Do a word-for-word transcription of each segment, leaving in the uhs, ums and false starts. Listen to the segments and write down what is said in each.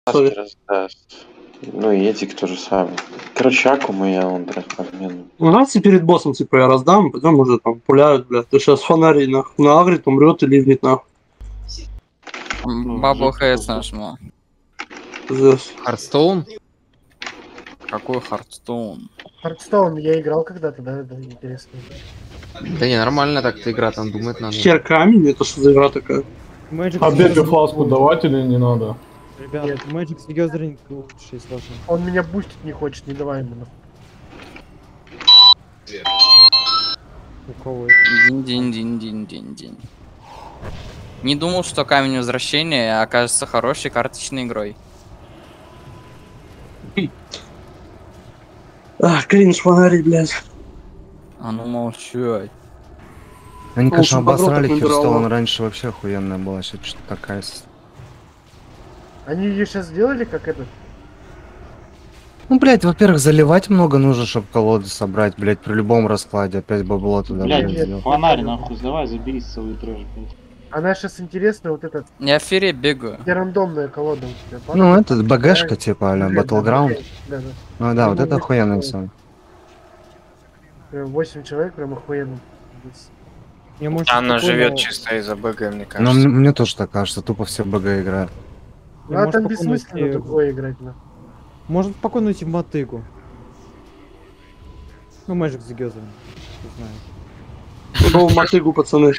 Маски раздаст. Ну и Эдик тоже самое. Короче, Акума я он блядь, подмену. У нас и перед боссом, типа, я раздам, потом уже там пуляют, блядь. Ты сейчас фонарей нахуй наагрит, умрет и ливнет нахуй. Бабу ХС нажму. Здесь. Хардстоун? Какой Хардстоун? Хардстоун я играл когда-то, да, да, интересно. Да не, нормально так-то игра, там думать надо. Хер камень, это что за игра такая? Magic А бега Gathering фласку давать или не надо? Ребят, Нет. Magic Gathering лучше, если важно. Он меня бустить не хочет, не давай ему. У кого Динь-динь-динь-динь-динь-динь. Не думал, что камень возвращения окажется хорошей карточной игрой. А, кринж фонарей, блядь. А ну молчать. Они, конечно, Лучше подробно обосрали набирал. Херстоун, раньше вообще охуенная была, сейчас что-то такая... с- Они ее сейчас сделали как этот? Ну, блядь, во-первых, заливать много нужно, чтобы колоды собрать, блядь, при любом раскладе, опять бабло туда, Блядь, блядь, нет, сделать. фонарь нахуй, давай забери целый трэш, блядь. Она сейчас интересная, вот этот, Я в эфире бегаю. где рандомная колода у тебя. Ну, это БГшка, типа, а-ля, Да, да, Battleground. Да, да. Ну да, вот Ну, это восемь охуенный человек. сон. Прям восемь человек, прям охуенно. Мне может Она спокойно- живет чисто из-за БГ, мне Ну, кажется. мне, мне тоже так кажется, тупо все БГ играют. Ну, мне а может там спокойно бессмысленно идти- другое играть, на. Может спокойно идти в мотыгу. Ну, Magic the Gathering. Не знаю. Ну, мотыгу, пацаны.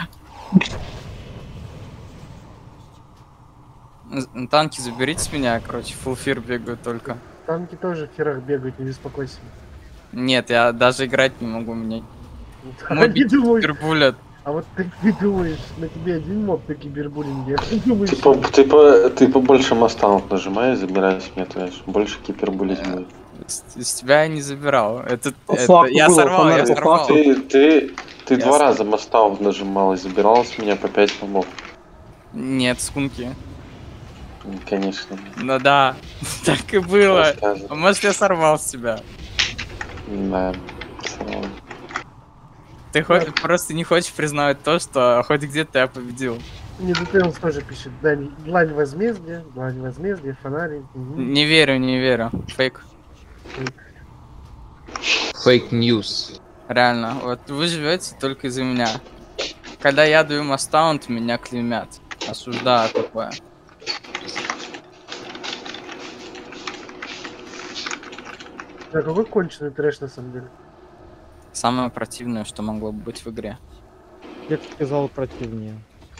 З- Танки заберите с меня, короче, фулфир бегаю только. Танки тоже в херах бегают, не беспокойся. Нет, я даже играть не могу, мне А не думаешь, кибербулет. а вот ты не думаешь, на тебе один моб на кибербуллинге, а ты думаешь, Ты, по, ты, по, ты побольше мастаунт нажимай и забирай себе, то есть больше кибербуллить будет. С, с тебя я не забирал. Это, По это- факту я было, сорвал, я фонарь, по сорвал. факту. Ты, ты, ты Я два с- раза мастаунт нажимал и забирал с меня по пять мобов. Нет, скунки. Конечно. Ну да, так и было. Рассказывай. А может я сорвал с тебя? Да. сорвал. Ты хо- просто не хочешь признавать то, что хоть где-то я победил. не Детейлс тоже пишет, да, длань возмездия, длань возмездия, фонарик. мгм. Не верю, не верю. Фейк. Фейк ньюс. Реально. Вот вы живете только из-за меня. Когда я даю мастаунт, меня клеймят. Осуждаю такое. Да, какой конченый трэш на самом деле. Самое противное, что могло бы быть в игре. Я бы сказал противнее.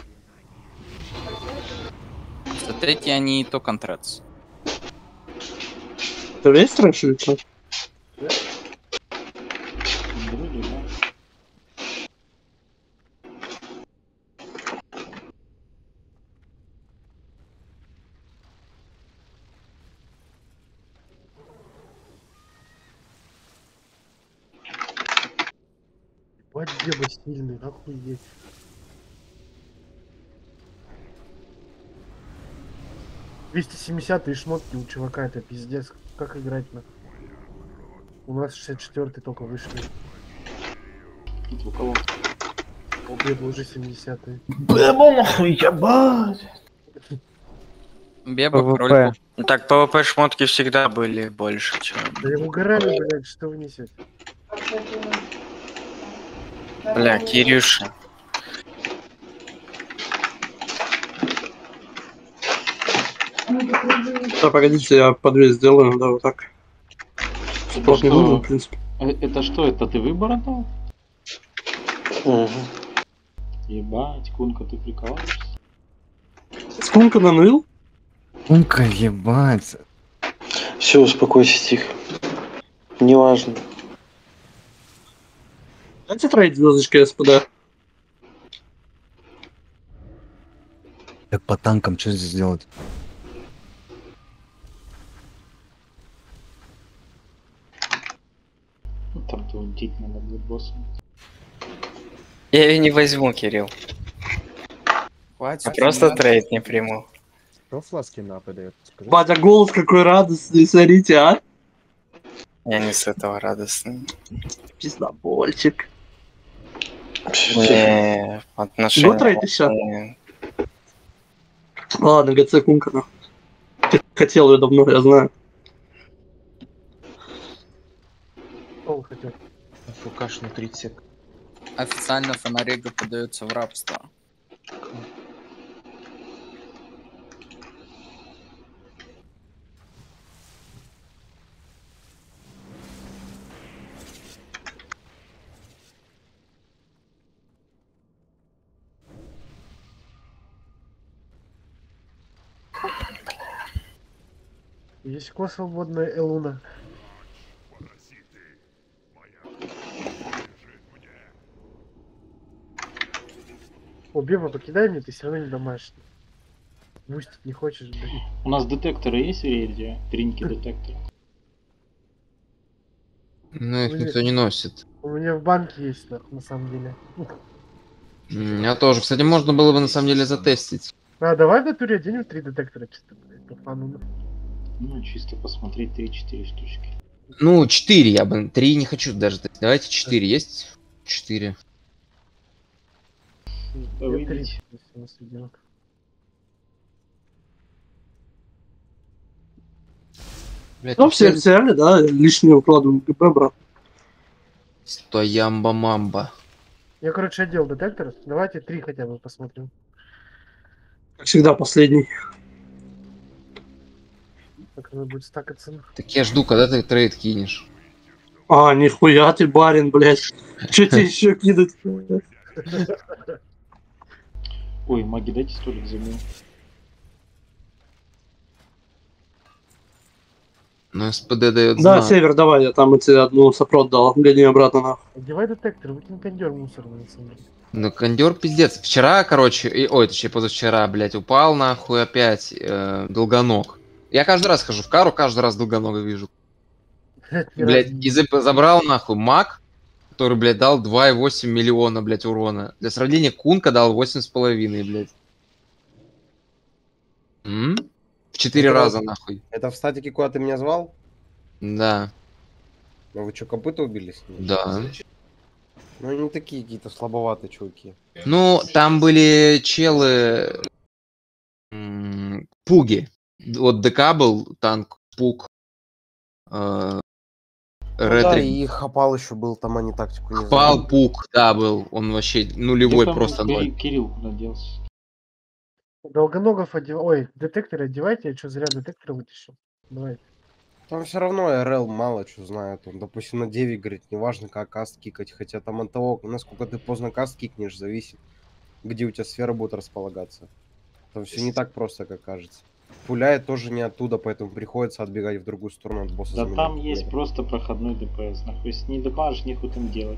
Что третий они и то контрец. Ты весь трэш или что? Вроде, да. Ебать, деба сильный, охуеть. двести семидесятые шмотки у чувака, это пиздец. Как играть на? У нас шестьдесят четвёртый только вышли. Тут у кого? У Беба уже семидесятые. Бэбо нахуй, ебать! Беба, ПВП. кроль. Ну так, ПВП шмотки всегда были больше, чем... Да его угорали, блядь, что вы несете? Бля, Кирюша. Да, погодите, я подвес сделаю, да, вот так. Спорт не что? нужен, в принципе. Э, Это что, это ты выбор отдал? Мгм. Ебать, Кунка, ты прикалываешься? Сколько наныл? Умка, ебать. Все, успокойся, тихо. Неважно. Дайте троить звездочки, СПД. Так по танкам что здесь делать? Ну, там то унтить надо будет боссом. Я ее не возьму, Кирилл. Хватит. Я просто трейд не приму. Кто фласки нападает? Скажи. Батя, голос какой радостный, смотрите, а? Я не с этого радостный. Пиздобольчик. Всё, тихо. Не, отношения... Ну, трейд еще. не- Ладно, ГЦ Кунка, нахуй. Хотел ее давно, я знаю. Что вы хотите? Лукаш на тридцать сек. Официально фонарига подается в рабство. Есть ко свободная Элуна. О, Беба, покидай мне, ты все равно не домашний. Бустить не хочешь, блядь. У нас детекторы есть в рейде? Тринки детектора. Ну, их Блин. никто не носит. У меня в банке есть, нахуй, на самом деле. У меня тоже. Кстати, можно было бы на самом деле затестить. А, давай в натуре оденем три детектора чисто, блядь, по фану. Ну, чисто посмотреть три-четыре штучки. Ну, четыре я бы. Три не хочу даже. Давайте четыре есть? Четыре. Да Я выйдите. три, если у нас одинаково. Блять, Ну, все взяли, да, лишнее укладываем ГБ, брат. Стоямба-мамба. Я, короче, одел детектор. Давайте три хотя бы посмотрим. Как всегда, последний. Как оно будет стакаться. Так я жду, когда ты трейд кинешь. А, нихуя ты, барин, блядь. Че тебе еще кидать? Ой, маги, дайте столик займу. Ну, СПД дает Да, знак. Север, давай, я там тебе одну сопрот дал. Гони обратно нахуй. Одевай детектор, выкинь кондер мусорный, на самом деле. Ну, кондер пиздец. Вчера, короче, и, ой, точнее, позавчера, блядь, упал нахуй опять э, долгоног. Я каждый раз хожу в кару, каждый раз долгонога вижу. Ни Блядь, разу не- и за- забрал нахуй маг, который, блядь, дал два и восемь миллиона, блядь, урона. Для сравнения, Кунка дал восемь с половиной, блядь. М? В четыре Это- раза, нахуй. Это в статике, куда ты меня звал? Да, Ну вы что, копыта убили с ним? да. Ну они такие какие-то слабоватые чуваки. Ну, там были челы... м, Пуги. Вот ДК был, танк, Пуг. э, Ну да, Ретрик. и Хапал еще был, там они тактику не Пал знали. Пуг, да, был. Он вообще нулевой, Где там просто Кири- ноль. Кирилл куда делся? Долгоногов одевай. Ой, детекторы одевайте, я что, зря детектор вытащил. Давай. Там все равно РЛ мало что знает. Он, допустим, на девять говорит, неважно как каст кикать. Хотя там от того, насколько ты поздно каст кикнешь, зависит, где у тебя сфера будет располагаться. Там все не так просто, как кажется. Пуляет тоже не оттуда, поэтому приходится отбегать в другую сторону от босса. Да за там миллион есть пулей. просто проходной ДПС. Нахуй, если не добавишь, нехуй там делать.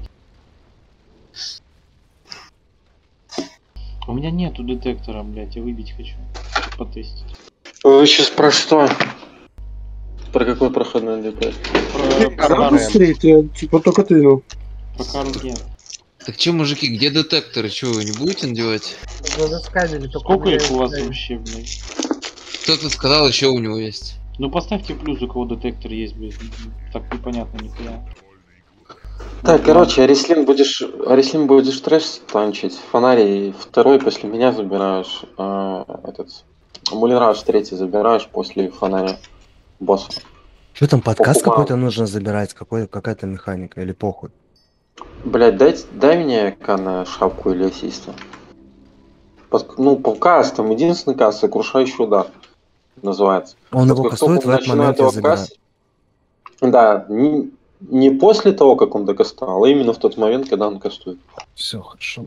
У меня нету детектора, блядь, я выбить хочу. Потестить. Вы сейчас про что? Про какой проходной ДПС? Про, про, Давай кару, быстрее, тебе, типа только ты, ну. про кару нет. Так че, мужики, где детекторы? Че, вы не будете надевать? Надо сканерить, только Сколько меня их у вас сканер. вообще, блядь? Кто-то сказал, еще у него есть. Ну поставьте плюс, у кого детектор есть, блядь. Так непонятно нихуя. Так, Ну, короче, Арислин будешь, Арислин будешь трэш танчить, фонарий второй после меня забираешь, а, этот, Мулинраж третий забираешь после фонаря босса. Что там, подкаст Покупал. какой-то нужно забирать? Какой, какая-то механика или похуй? Блять, дай, дай мне Кана шапку или ассиста. Под- ну, по каст, там единственный каст, сокрушающий удар называется. Он Вот его как только кастует, в этот начинает момент я его забираю. каст- Да, не, не после того, как он докастал, а именно в тот момент, когда он кастует. Все, хорошо.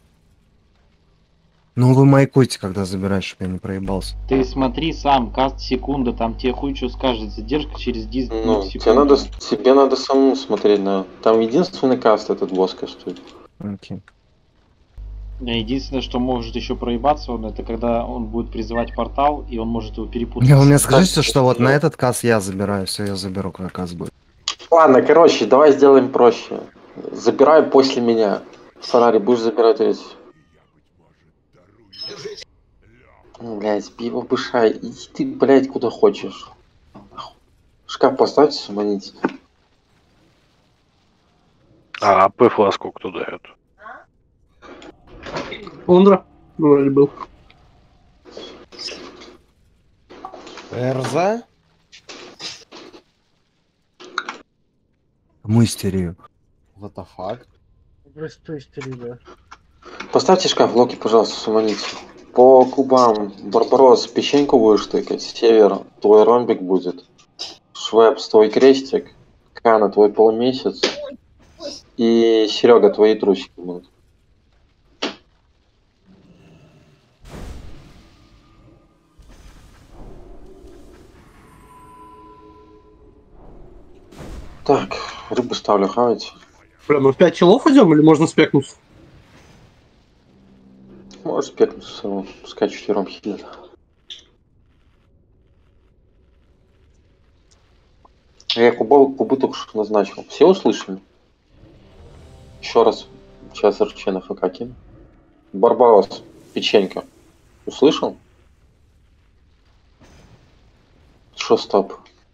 Ну вы маякуйте, когда забираешь, чтобы я не проебался. Ты смотри сам, каст секунда, там тебе хуй что скажет, задержка через десять Ну, секунд. тебе надо, тебе надо самому смотреть, на. Там единственный каст этот босс кастует. Окей. Единственное, что может еще проебаться, он это когда он будет призывать портал, и он может его перепутать. Не, вы мне с- скажите, что вот на этот касс я забираю, все, я заберу, когда касс будет. Ладно, короче, давай сделаем проще. Забирай после меня. Фонарь будешь забирать эти. Блять, пиво бышай. Иди ты, блять, куда хочешь. Шкаф поставьте, суманите. А АП фласку кто дает? Лондра? Ну, вроде был. РЗ? Кому истерию? What the fuck? Просто истерия, да. Поставьте шкаф, Локи, пожалуйста, суманите. По кубам Барбарос печеньку будешь тыкать, Север твой ромбик будет, Швепс твой крестик, Кана твой полумесяц и Серега твои трусики будут. Так, рыбу ставлю, хавать. Бля, мы в пять челов идем или можно спекнуться? Можешь спекнуться самому, пускай четвером хилит. Я кубы, кубы только что назначил. Все услышали? Еще раз. Сейчас РЧ на ФК кину. Барбарос, печенька. Услышал? Шо стоп?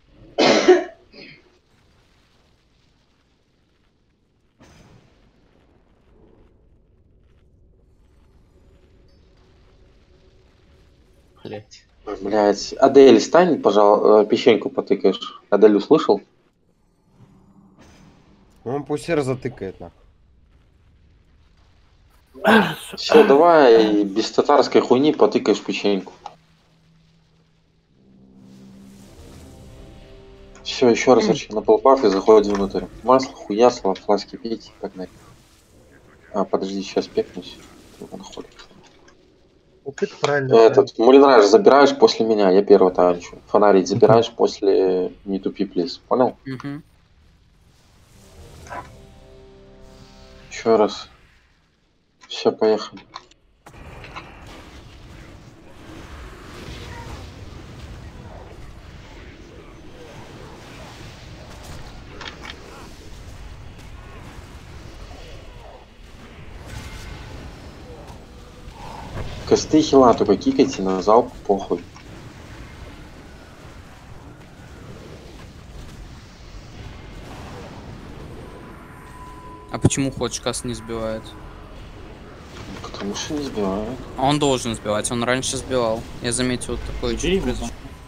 Блять. Блять. Адель, стань, пожалуйста, печеньку потыкаешь. Адель услышал? Он пусть затыкает нахуй. Все, давай без татарской хуйни потыкаешь печеньку. Все, еще раз на полпаф и заходим внутрь. Масло, хуясло, фласки пить, погнали. А, подожди, сейчас пекнусь. Он ходит. Опыт правильно. Этот, Мулинраж забираешь после меня, я первый танчу. Фонарик забираешь после не тупи, плиз. Понял? Угу. Еще раз. Все, поехали. Косты хила только кикайте на залп, похуй. А почему хочешь каст не сбивает? Потому что не сбивает. А он должен сбивать, он раньше сбивал. Я заметил такой чуть произошло.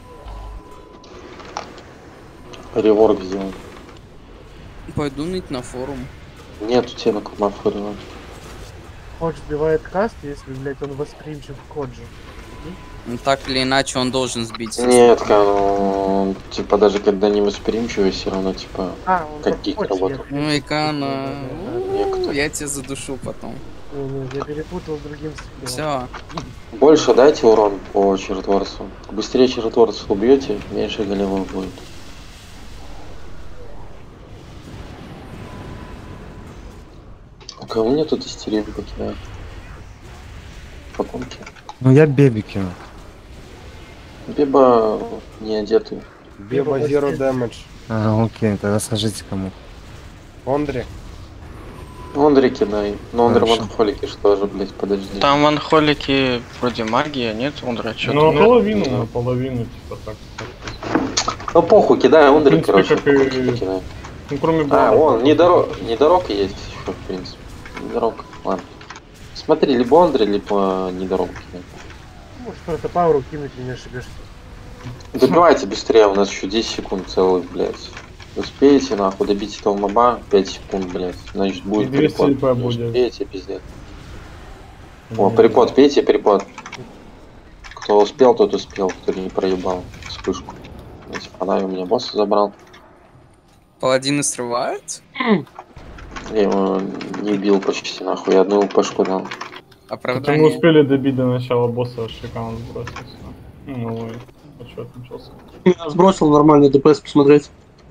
Реворк сделан. Пойду ныть на форум. Нет у тебя на курмафу реворк. Кодж сбивает каст, если, блядь, он восприимчив к коджу. Ну, так или иначе он должен сбить. Нет, ну, типа даже когда не восприимчивый, все равно типа А, он как кик работал. Ну и Кана, Некто. я тебя задушу потом. Не, не, я перепутал с другим скиллом. Все. Больше дайте урон по чертворцу. Быстрее чертворцу убьете, меньше голевой будет. У кого мне тут истерию покидает? Потомки. Ну я беби кину. Беба не одетый. Беба zero damage. А, окей, тогда скажите кому. Ондри. Ондри кидай. Но Ондри Хорошо. ванхолики что же, блять, подожди. Там ванхолики вроде магия, нет? Ондра, Ну, что-то. наполовину, да. наполовину, типа так. так. Ну похуй, кидай Ондри, В принципе, короче. как и- похуй, кидай. Ну, кроме А, Блада. вон, недорог, недорог есть еще, в принципе. Недорог, ладно. Смотри, либо Ондри, либо недорог кидай. Может, просто пауру кинуть и не ошибешься. Добивайте быстрее, у нас еще десять секунд целых, блядь. Успеете, нахуй, добить этого моба, пять секунд, блядь. Значит, будет И двести припод. ЛП Не будет. успеете, пиздец. О, припод, пейте припод. Кто успел, тот успел, кто не проебал вспышку. Эти фонарь у меня босса забрал. Паладины срывают? Я его не бил почти, нахуй, я одну упашку дал. Это мы Оправдание. успели добить до начала босса, шикан сбросился. Ну, и отчет начался. Я сбросил нормальный ДПС посмотреть.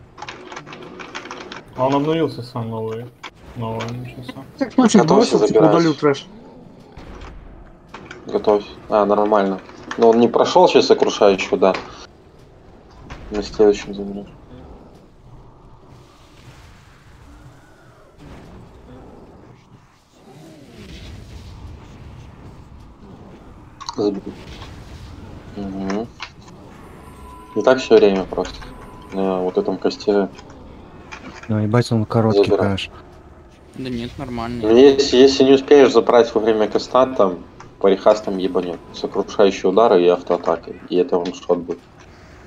А он обновился сам новый. Новый начался. Так, значит, Готовься, сбросил, типа забираюсь. удалил трэш. Готовь. А, нормально. Но он не прошел сейчас сокрушающий удар. На следующем заберешь. Забил. Угу. И так все время просто. На вот этом косте. Ну ебать он короткий, Забирай. конечно. Да нет, нормально. Ну, если, если не успеешь забрать во время коста, там по рехастам ебанет. Сокрушающие удары и автоатаки. И это вам шот будет.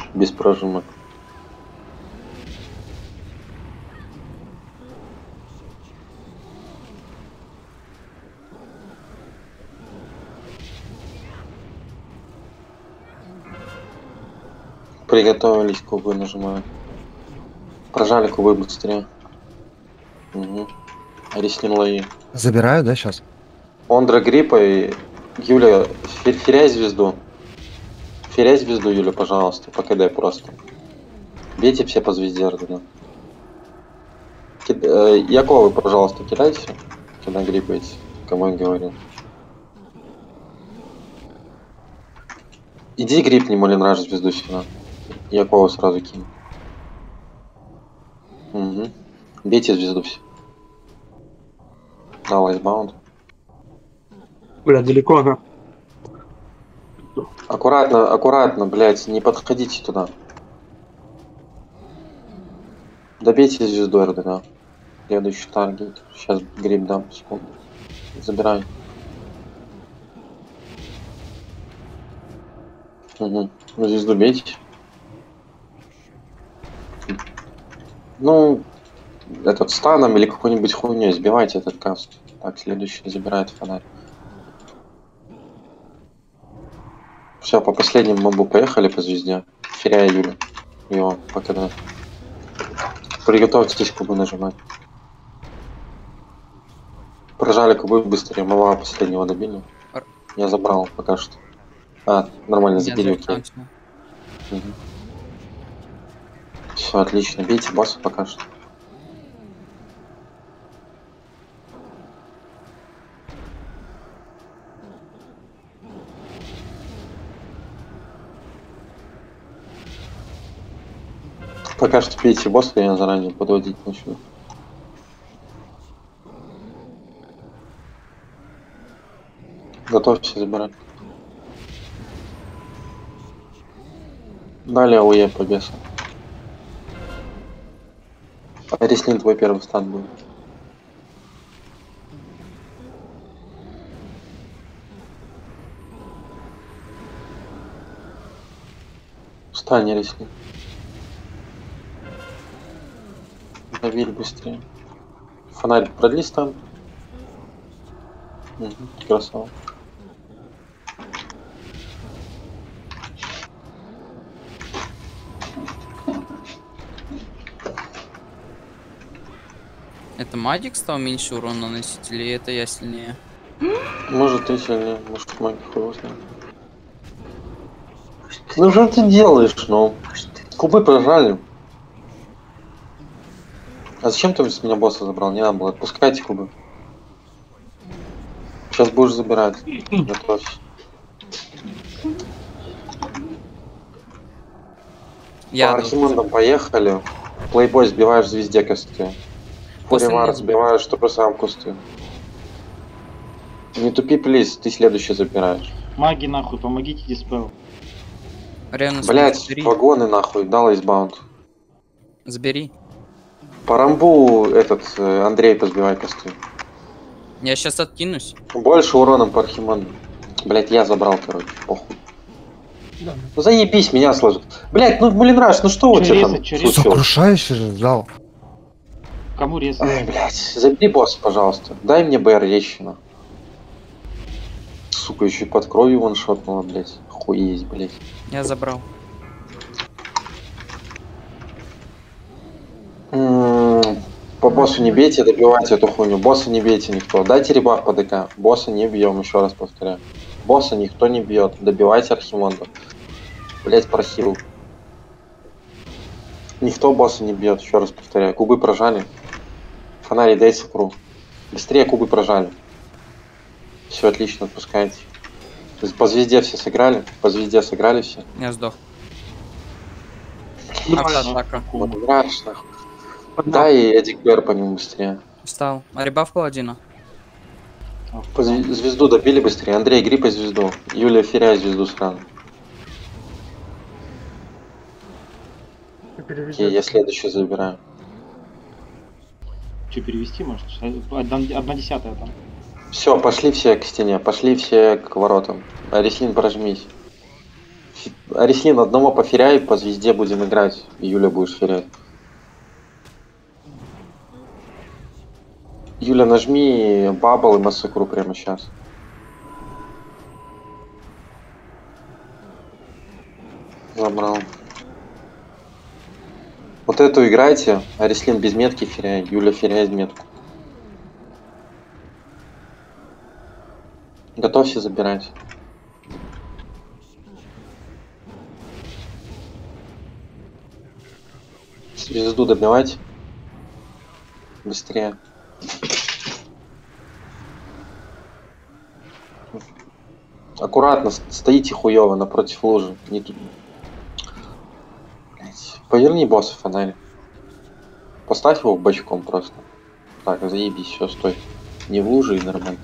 Без прожимок. Приготовились, кубы нажимаю. Прожали кубы быстрее. Угу. Реснин лови. Забираю, да, сейчас? Ондра Гриппа и Юля, фер феряй звезду. Феряй звезду, Юля, пожалуйста, по КД просто. Бейте все по звезде, Ордена. Кид... Э, Яковы, пожалуйста, кидайте, когда гриппаете, кому я говорил. Иди гриппни Молинраж звезду сюда. Якова сразу кинь. Угу. Бейте звезду все. Да, лайсбаунд. Бля, далеко она. Аккуратно, аккуратно, блядь, не подходите туда. Добейте звезду РДК. Следующий таргет. Сейчас гриб дам, секунду. Забирай. Угу. Ну, звезду бейте. Ну, этот станом или какой-нибудь хуйней сбивайте этот каст. Так, следующий забирает фонарь. Все, по последнему мобу поехали по звезде. Феряя Юля. Его, пока да. Приготовьтесь кубы нажимать. Прожали кубы быстрее. Моба последнего добили. Я забрал пока что. А, нормально, забили, окей. Угу. Все, отлично. Бейте босса пока что. Пока что бейте босса, я заранее подводить начну. Готовься забирать. Далее ОЕ по бесу. Реснин твой первый стан будет. Встань, Реснин. Давили быстрее. Фонарик продли стан. Угу, красава. Это Магик стал меньше урона наносить, или это я сильнее? Может ты сильнее, может Магик хуй знает. Ну что ты делаешь, ну? Кубы прожали. А зачем ты с меня босса забрал? Не надо было. Отпускайте кубы. Сейчас будешь забирать. Готовься. Я по Архимандам поехали. Плейбой сбиваешь звезде косты. Фуривар сбиваешь только сам кусты. Не тупи, плиз, ты следующий забираешь. Маги нахуй, помогите диспел. Блять, вагоны нахуй, дал избаунд. Забери. По рамбу этот э, Андрей позбивай косты. Я сейчас откинусь. Больше уроном по Архиманду. Блять, я забрал, короче, похуй. Да. Ну заебись, меня сложит. Блять, ну блин, Раш, ну что у тебя там случилось? Сокрушающий же дал. Кому резать? Ай, блять, забери босса, пожалуйста. Дай мне БР Лещина. Сука, еще и под кровью ваншотнула, блять. Охуеть, блять. Я забрал. М-м-м, по боссу не бейте, добивайте эту хуйню. Босса не бейте никто. Дайте ребах по ДК. Босса не бьем, еще раз повторяю. Босса никто не бьет. Добивайте Архимонда. Блять, прохил. Никто босса не бьет, еще раз повторяю. Кубы прожали. Фонарий дай сокру. Быстрее кубы прожали. Все отлично, отпускайте. По звезде все сыграли. По звезде сыграли все. Я сдох. Атака. Вот, играешь, нахуй. Да, и Эдик Бэр по нему быстрее. Встал. А ребаф паладина. По зв звезду добили быстрее. Андрей, гри по звезду. Юлия, феряй звезду сразу. Окей, я следующий забираю. Что, перевести, может? Одна, одна десятая там. Все, пошли все к стене, пошли все к воротам. Аресин, прожмись. Арислин, одного поферяй, по звезде будем играть. Юля будешь ферять. Юля, нажми бабл и массакру прямо сейчас. Забрал. Вот эту играйте. Арислин без метки феряй. Юля феряет метку. Готовься забирать. Звезду добивать. Быстрее. Аккуратно, стоите хуёво напротив лужи. Не тут. Блять. Поверни босса фонарь. Поставь его бочком просто. Так, заебись, все, стой. Не в луже и нормально.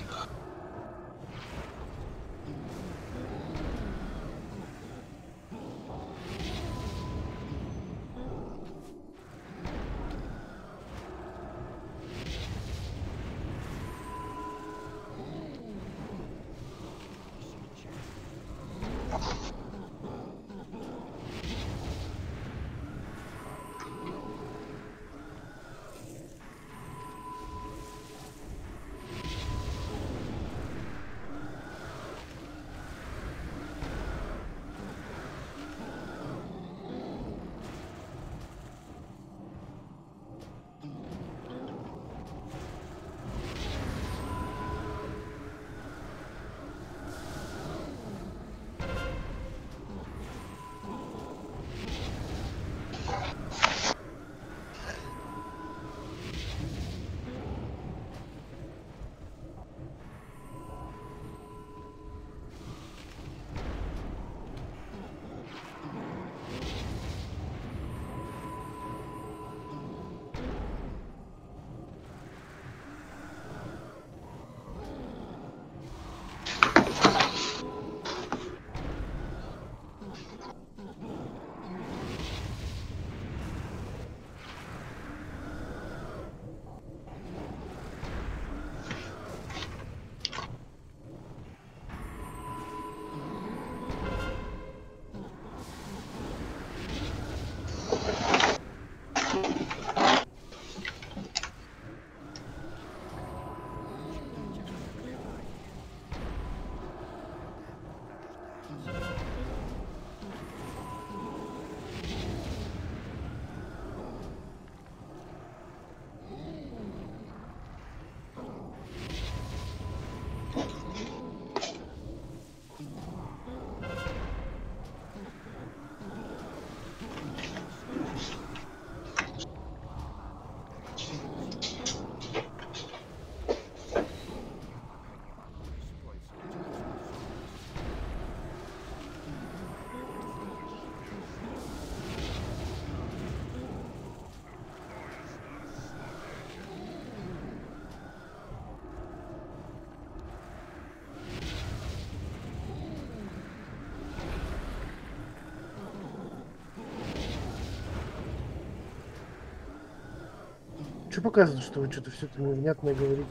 Что показывает, что вы что-то все это невнятное говорите?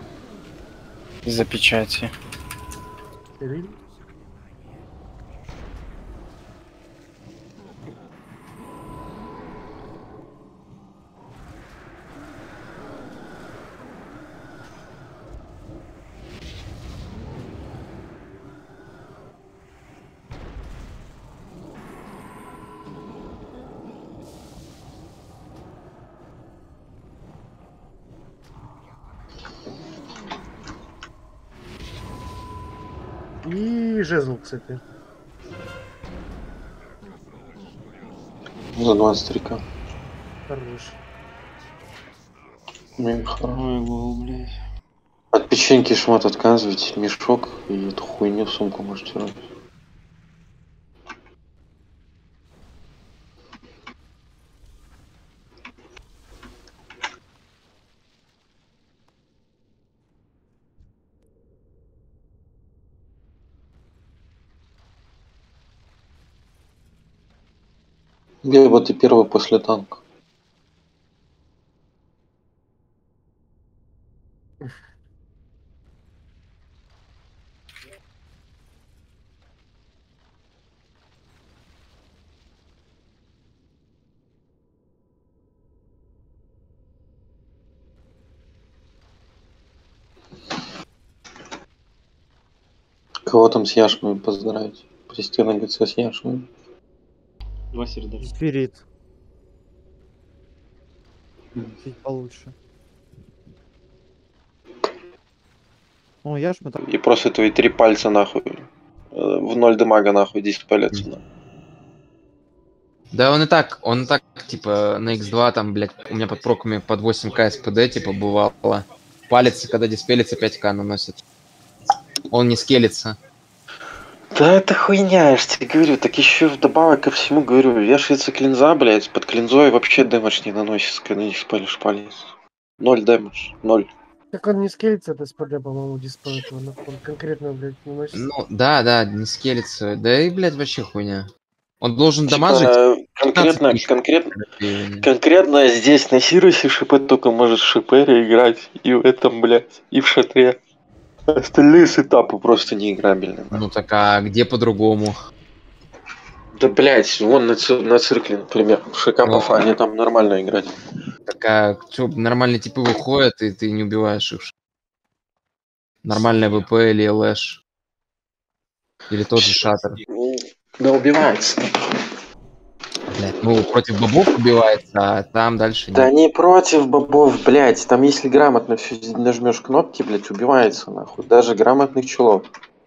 Из-за печати. Really? И жезл, кстати. За двадцать три ка. Хорош. Ой, хорош. Ой, лол, блядь. От печеньки шмат отказывайте, мешок и эту хуйню в сумку можете робить. Глеба, ты первый после танка. Кого там с яшмами поздравить? Прийти на ГЦ с яшмами. Два сердца. Спирит. Чуть получше. О, я ж мы так. И просто твои три пальца нахуй. э, В ноль дамага нахуй диспалятся. нахуй. Да он и так, он и так, типа, на икс два там, блядь, у меня под проками под восемь ка СПД, типа, бывало. Палец, когда диспелится, пять ка наносит. Он не скелится. Да это хуйня, я ж тебе говорю, так еще вдобавок ко всему говорю, вешается клинза, блядь, под клинзой вообще дэмэдж не наносится, когда не спалишь палец. Ноль дэмэдж, ноль. Так он не скелится, это СПД, по-моему, диспел этого. Он конкретно, блядь, наносит. Ну, да, да, не скелится. Да и, блядь, вообще хуйня. Он должен Типа, дамажить. конкретно, тысяч. конкретно, конкретно здесь на Сирусе шипе только может в шипере играть, и в этом, блядь, и в шатре. Остальные сетапы просто неиграбельны. Ну так а где по-другому? Да, блядь, вон на, цир- на циркле, например, в ШК по Ну. фане там нормально играть. Так а чё, нормальные типы выходят, и ты не убиваешь их. Нормальная ВП или ЛЭш. Или тот же шаттер. Да убивается. Блядь, ну против бобов убивается, а там дальше Да нет. не против бобов, блядь. Там если грамотно все нажмешь кнопки, блядь, убивается нахуй. Даже грамотных чулов.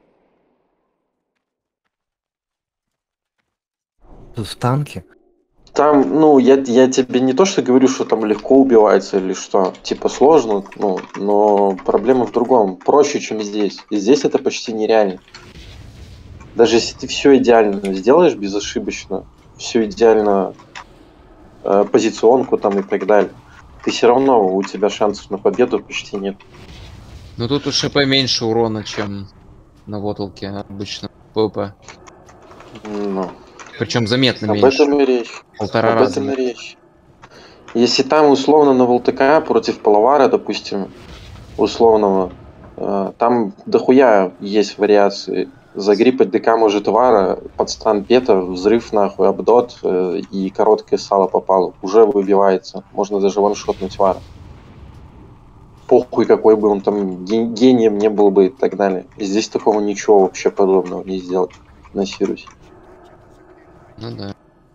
Тут в танке? Там, ну, я, я тебе не то, что говорю, что там легко убивается или что. Типа сложно, ну, но проблема в другом. Проще, чем здесь. И здесь это почти нереально. Даже если ты все идеально сделаешь безошибочно, все идеально, э, позиционку там и так далее, ты все равно, у тебя шансов на победу почти нет. Ну тут у ШП меньше урона, чем на Вотлке обычно ПВП. Ну, Причем заметно об меньше. этом и речь. Полтора об раза. этом и речь. Если там условно на ВЛТК против Палавара, допустим, условного, э, там дохуя есть вариации. Загрипать ДК может Вара, подстан Пета, взрыв нахуй, обдот э, и короткое сало попало. Уже выбивается. Можно даже ваншотнуть Вара. Похуй какой бы он там ген- гением не был бы и так далее. И здесь такого ничего вообще подобного не сделать на Сирусе. Ну да.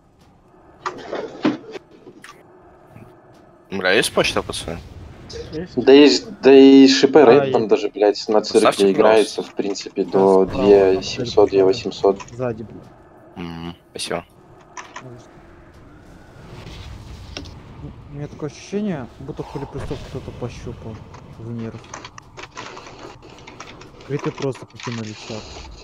Бля, есть почта, пацаны? Да и, да и ШП Да, Рейд там есть. даже, блядь, на Поставьте, цирке играется, в принципе, до справа, две семьсот, две восемьсот. Сзади, блин. М, Спасибо. У меня такое ощущение, будто полипристов кто-то пощупал в нерв. Криты просто покинули чат.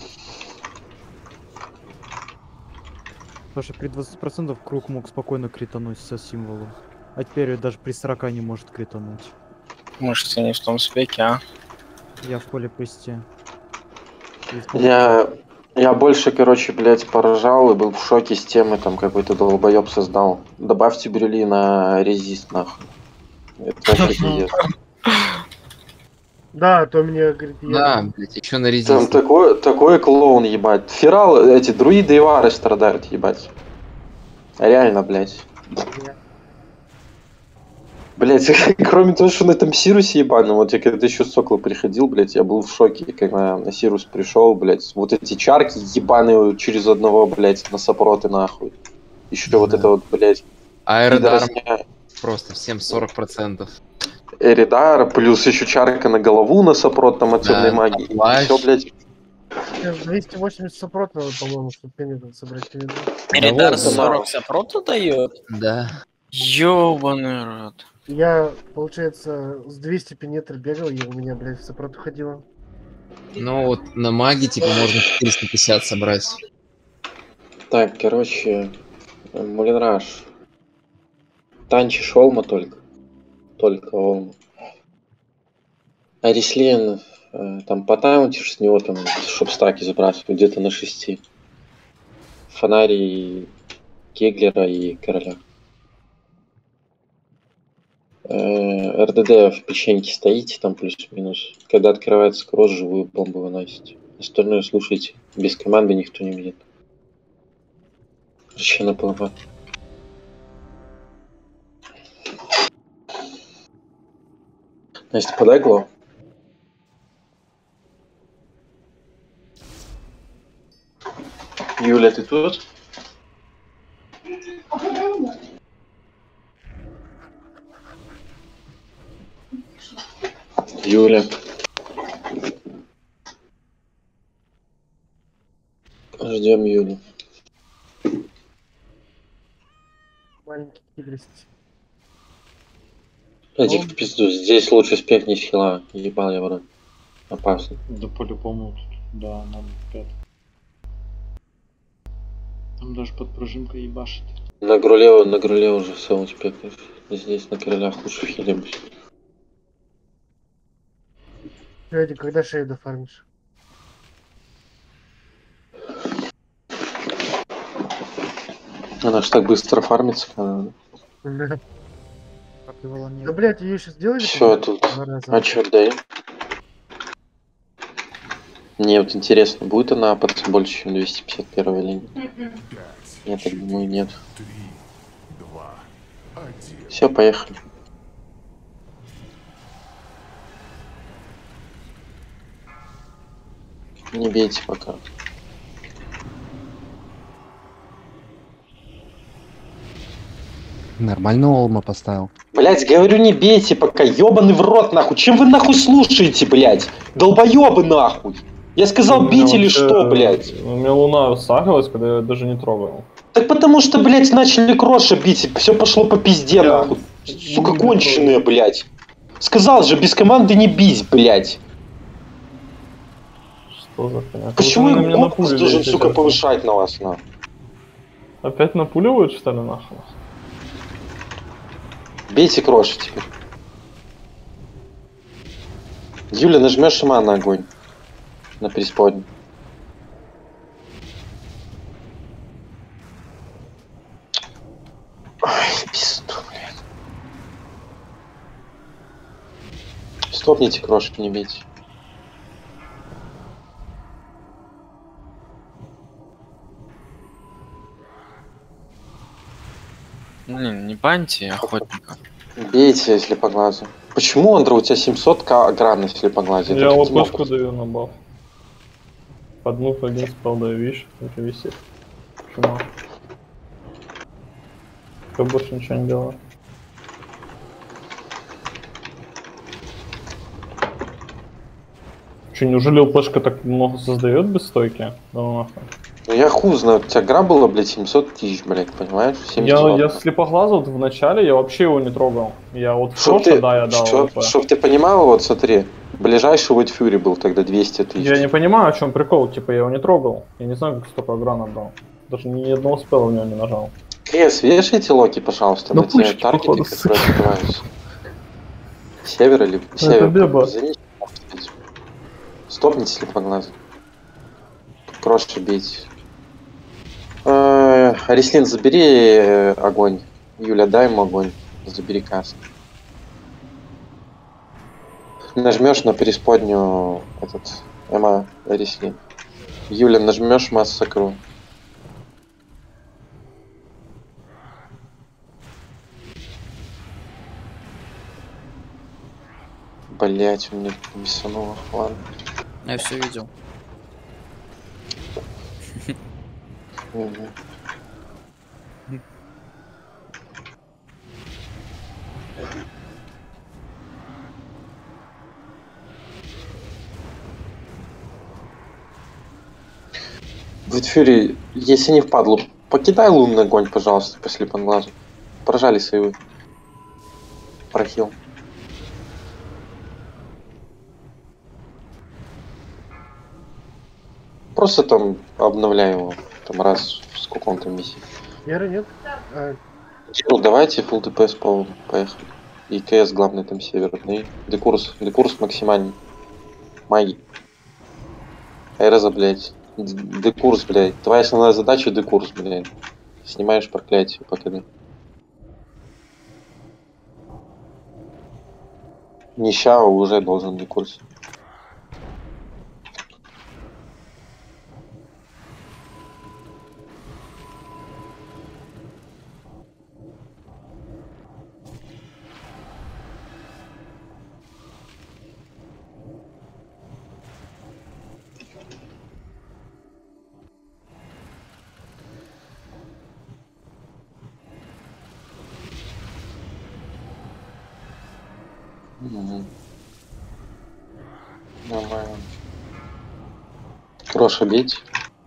Потому что при двадцати процентах круг мог спокойно критануть со символом. А теперь даже при сорока не может критануть. Может, я не в том спеке, а? Я в полипристе. Я, я больше, короче, блядь, поражал и был в шоке с темы, там какой-то долбоеб создал. Добавьте брюли на резист, нахуй. Это вообще пиздец. Да, а то мне, говорит, я... Да, блядь, еще на Там резист. такой, такой клоун, ебать. Ферал, эти друиды и вары страдают, ебать. Реально, блядь. Блять, кроме того, что на этом Сирусе ебаном, вот я когда еще с Сокола приходил, блять, я был в шоке, когда на Сирус пришел, блять, вот эти чарки ебаные через одного, блять, на сопроты нахуй. Еще Да. вот это вот, блять, Аэродар просто всем сорок процентов. Эридар, плюс еще чарка на голову на сопрот там от темной Да, магии. плащ. Все, блять. Сейчас двести восемьдесят сопрот надо, по-моему, чтобы пенитент собрать пенитент. Эридар вот, да. сорок сопрота дает? Да. Ёбаный рот. Я, получается, с двести пенетр бегал, и у меня, блядь, в сопрот уходило. Ну вот на маге типа можно четыреста пятьдесят собрать. Так, короче, Мулинраш. Танчишь Олма только. Только Олма. А Рислен, э, там потаунтишь с него, там, чтоб стаки забрасывать, где-то на шести. Фонари, Кеглера и Короля. Э, РДД в печеньке стоите, там плюс-минус. Когда открывается кросс, живую бомбу выносите. Остальное слушайте. Без команды никто не видит. Зачем на ПВП? Настя, подай гло. Юля, ты тут? Юля. Ждем Юлю. Маленький тигрис. Иди в пизду, здесь лучше спек не хила. Ебал я в рот. Опасно. Да по-любому тут, да, надо пять. Там даже подпружинка ебашит. На груле, на груле уже все успех. Здесь на крылях лучше в хиле быть. Эдик, когда шею дофармишь? Она ж так быстро фармится, когда... Да. Как его нет. Да, блядь, ее сейчас сделали? Все тут. Два раза. А чё, дай? Мне вот интересно, будет она апаться больше, чем двести пятьдесят первая линия? Я так думаю, нет. Все, поехали. Не бейте пока. Нормально Олма поставил. Блять, говорю, не бейте пока, ёбаный в рот нахуй. Чем вы нахуй слушаете, блять? Долбоёбы нахуй. Я сказал, бить или что, блять? У меня луна сахалась, когда я даже не трогал. Так потому что, блять, начали кроша бить, и все пошло по пизде, нахуй. Сука, конченые, блять. Сказал же, без команды не бить, блять. Что за хуйня? Почему Вы на их меня опыт напулили должен, сейчас. сука, повышать на вас, нахуй? Опять напуливают, что ли, нахуй? Бейте кроши теперь. Юля, нажмешь шама на огонь. На преисподнюю. Ай, пизду, блядь. Стопните крошки, не бейте. Не, не баньте охотника. Бейте, если по глазу. Почему, Андра, у тебя семьсот гран, если по глазу? Я вот пушку даю на баф. Поднув один спал даю, видишь, это висит. Чума. Я больше ничего не делаю. Че, неужели ЛПшка так много создает без стойки? Да ну нахуй. Ну я хуй знаю, у тебя гра была, блядь, семьсот тысяч, блядь, понимаешь? Я, я слепоглаза вот в начале, я вообще его не трогал. Я вот в Чтоб прошлое, ты, да, я дал. чтоб, ЛП. чтоб ты понимал, вот смотри, ближайший вот Фьюри был тогда двести тысяч. Я не понимаю, о чем прикол, типа я его не трогал. Я не знаю, как столько гран отдал. Даже ни одного спела в него не нажал. Крес, вешайте локи, пожалуйста, Ну, на те пушки, таргеты, походу, которые открываются. Север или север? Беба. Извините. Стопните слепоглаза. Кроши бейте. Э, Арислин, забери э, огонь. Юля, дай ему огонь. Забери каст. Нажмешь на преисподнюю этот Эма Арислин. Юля, нажмешь массакру. Блять, у меня бессонуло. Ладно. Я все видел. Мгм. Витфюри, если не впадлу, покидай лунный огонь, пожалуйста, по слепым глазу. Прожали сейвы. Прохил. Просто там обновляй его, там раз в сколько-то миссии. Веры нет? А, Ну давайте full дпс по поехали. И КС главный там северный. Декурс, декурс максимальный. Маги. Эрза, блядь. Д- Декурс, блядь. Твоя основная задача декурс, блядь. Снимаешь проклятие по КД. Нища уже должен декурс. Угу. Нормально. Хорошо бить.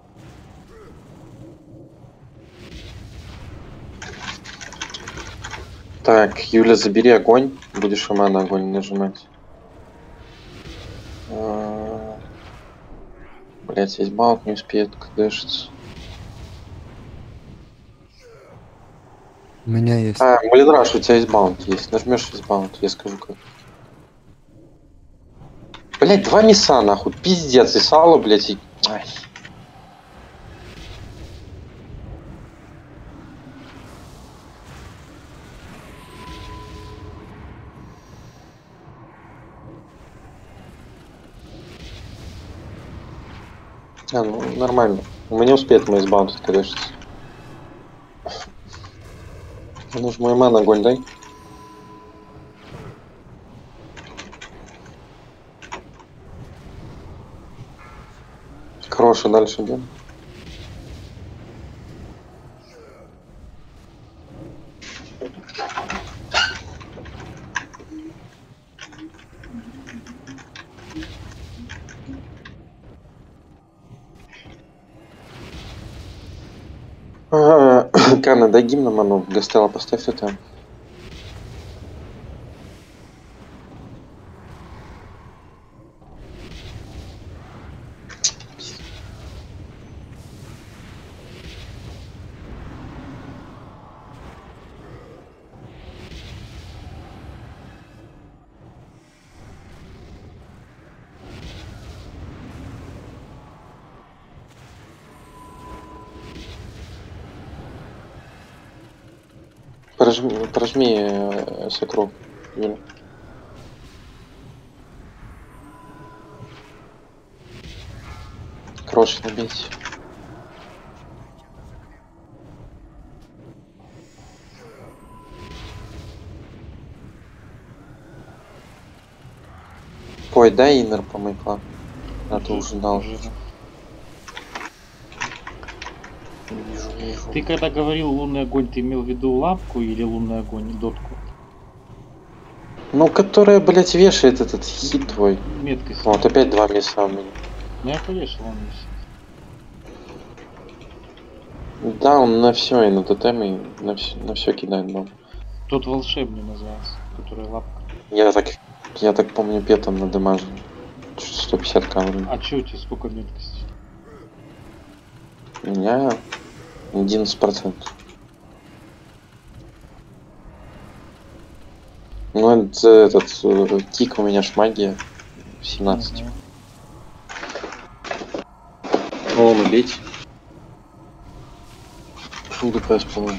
Так, Юля, забери огонь. Будешь сама на огонь нажимать. Блять, есть балк, не успеет кдэшиться. У меня есть. А, Малинраш, у тебя есть баунт есть. Нажмешь есть баунт, я скажу как. Блять, два миса нахуй, пиздец, и сало, блять, и... Ай. А, ну, нормально. У меня успеет мой избаунт, конечно. Ну ж мой ман огонь дай. Хороший, дальше идем. Кана, дай гимн на ману. Гастелла поставь ты там. Прожми, прожми э, сокру, Юля. Крошь набить. Ой, дай иннер по майпла. А ты уже дал. Ты когда говорил лунный огонь, ты имел в виду лапку или лунный огонь, дотку? Ну, которая, блять, вешает этот хит твой. Меткость. Вот опять два мяса у меня. Ну я повешал, он висит. Да, он на все и на тотем, и на все, на все кидает бомб. Тот волшебный называется, который лапка. Я так, я так помню, петом надамажил. сто пятьдесят кавры. А че у тебя сколько меткости? У меня одиннадцать процентов. Ну, это, этот э, кик у меня ж магия семнадцать. О, убить. Фул ДПС, по-моему.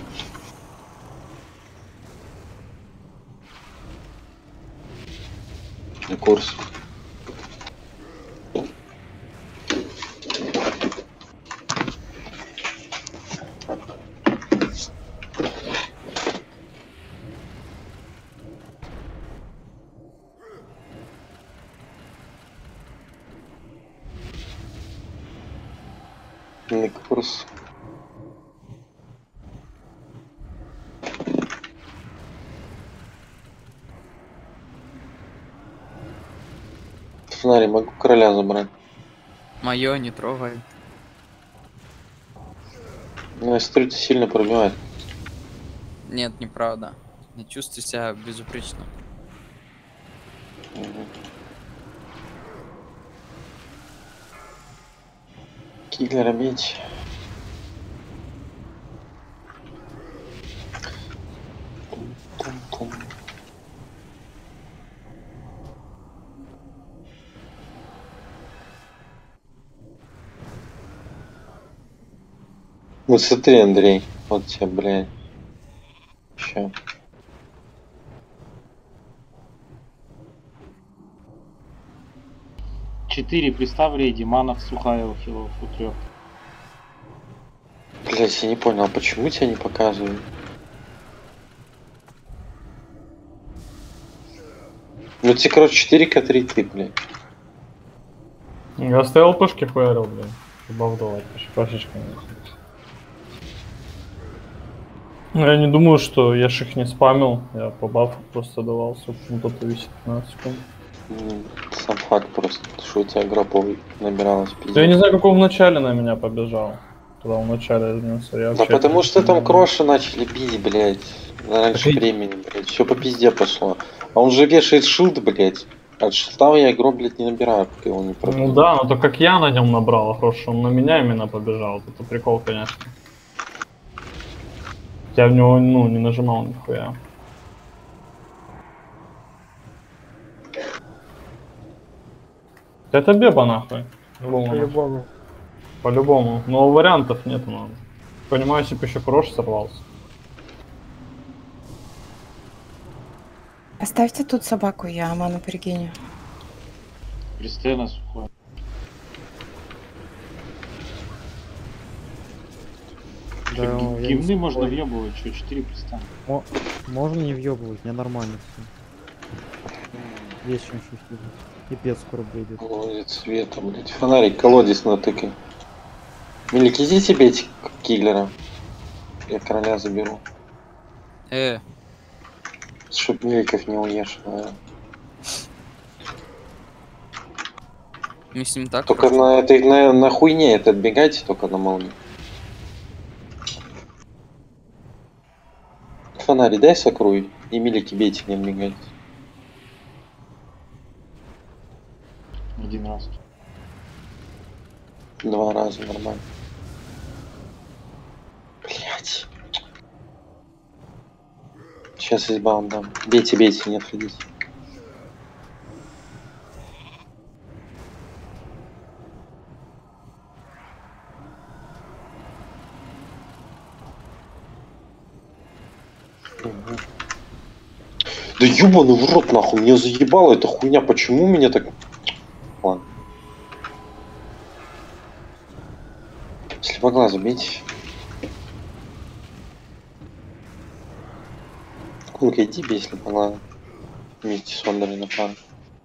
На курс. На курс. Смотри, могу короля забрать. Мое не трогай. Ну, я смотрю, ты сильно пробивает. Нет, неправда. Я чувствую себя безупречно. Киллера бить. Тум-тум-тум. Вот смотри, Андрей, вот тебе, блядь. Ща. четыре пристав рейди, манов сухая у хилов у трех. Блять, я не понял, а почему тебя не показывают? Ну тебе, короче, четыре ка три ты, блядь. Я стоял пушки хуярил, блин. Обалдовать, пашечка. Ну, я не думаю, что я ж их не спамил. Я по бафу просто давал, собственно, тот висит пятнадцать секунд. М, Сам факт просто, что у тебя гропов набиралось Да я не пиздец. знаю, как он вначале на меня побежал. Когда он вначале изменился, я Да вообще потому это что не там понимаю. кроши начали бить, блядь. Раньше Так и- времени, блядь. Все по пизде пошло. А он же вешает шилд, блядь. От шилда я игру, блядь, не набираю, пока его не пробью. Ну да, но то как я на нем набрал, хорошо, он на меня именно побежал. Это прикол, конечно. Я в него, ну, не нажимал нихуя. Это беба нахуй. По-любому. По-любому. По-любому. Но вариантов нет, ну. Понимаю, если бы еще крош сорвался. Оставьте тут собаку, я ману перегоню. Кристена сухой. Да, я не Гимны можно сухой. въебывать, что, четыре пристана. Мо- Можно не въебывать, мне нормально все. Есть чем чувствовать. И пец скоро выйдет. Колодец света, блядь. Фонарик, колодец натыкай. Милик, иди себе эти киллера. Я короля заберу. Э, Чтоб миликов не уешь. Да. мы с ним так. Только на этой на, на хуйне это отбегайте, только на молнии. Фонарик дай сокруй. И милики бейте, не отбегайте. Один раз. Два раза нормально. Блять. Сейчас избавим дам. Бейте, бейте, не отходите. Угу. Да ёбаный в рот нахуй, меня заебала эта хуйня, почему меня так... Ладно. Слепоглаза бейте. Кунка, иди бей слепоглаза. Вместе с Вандерой на пару.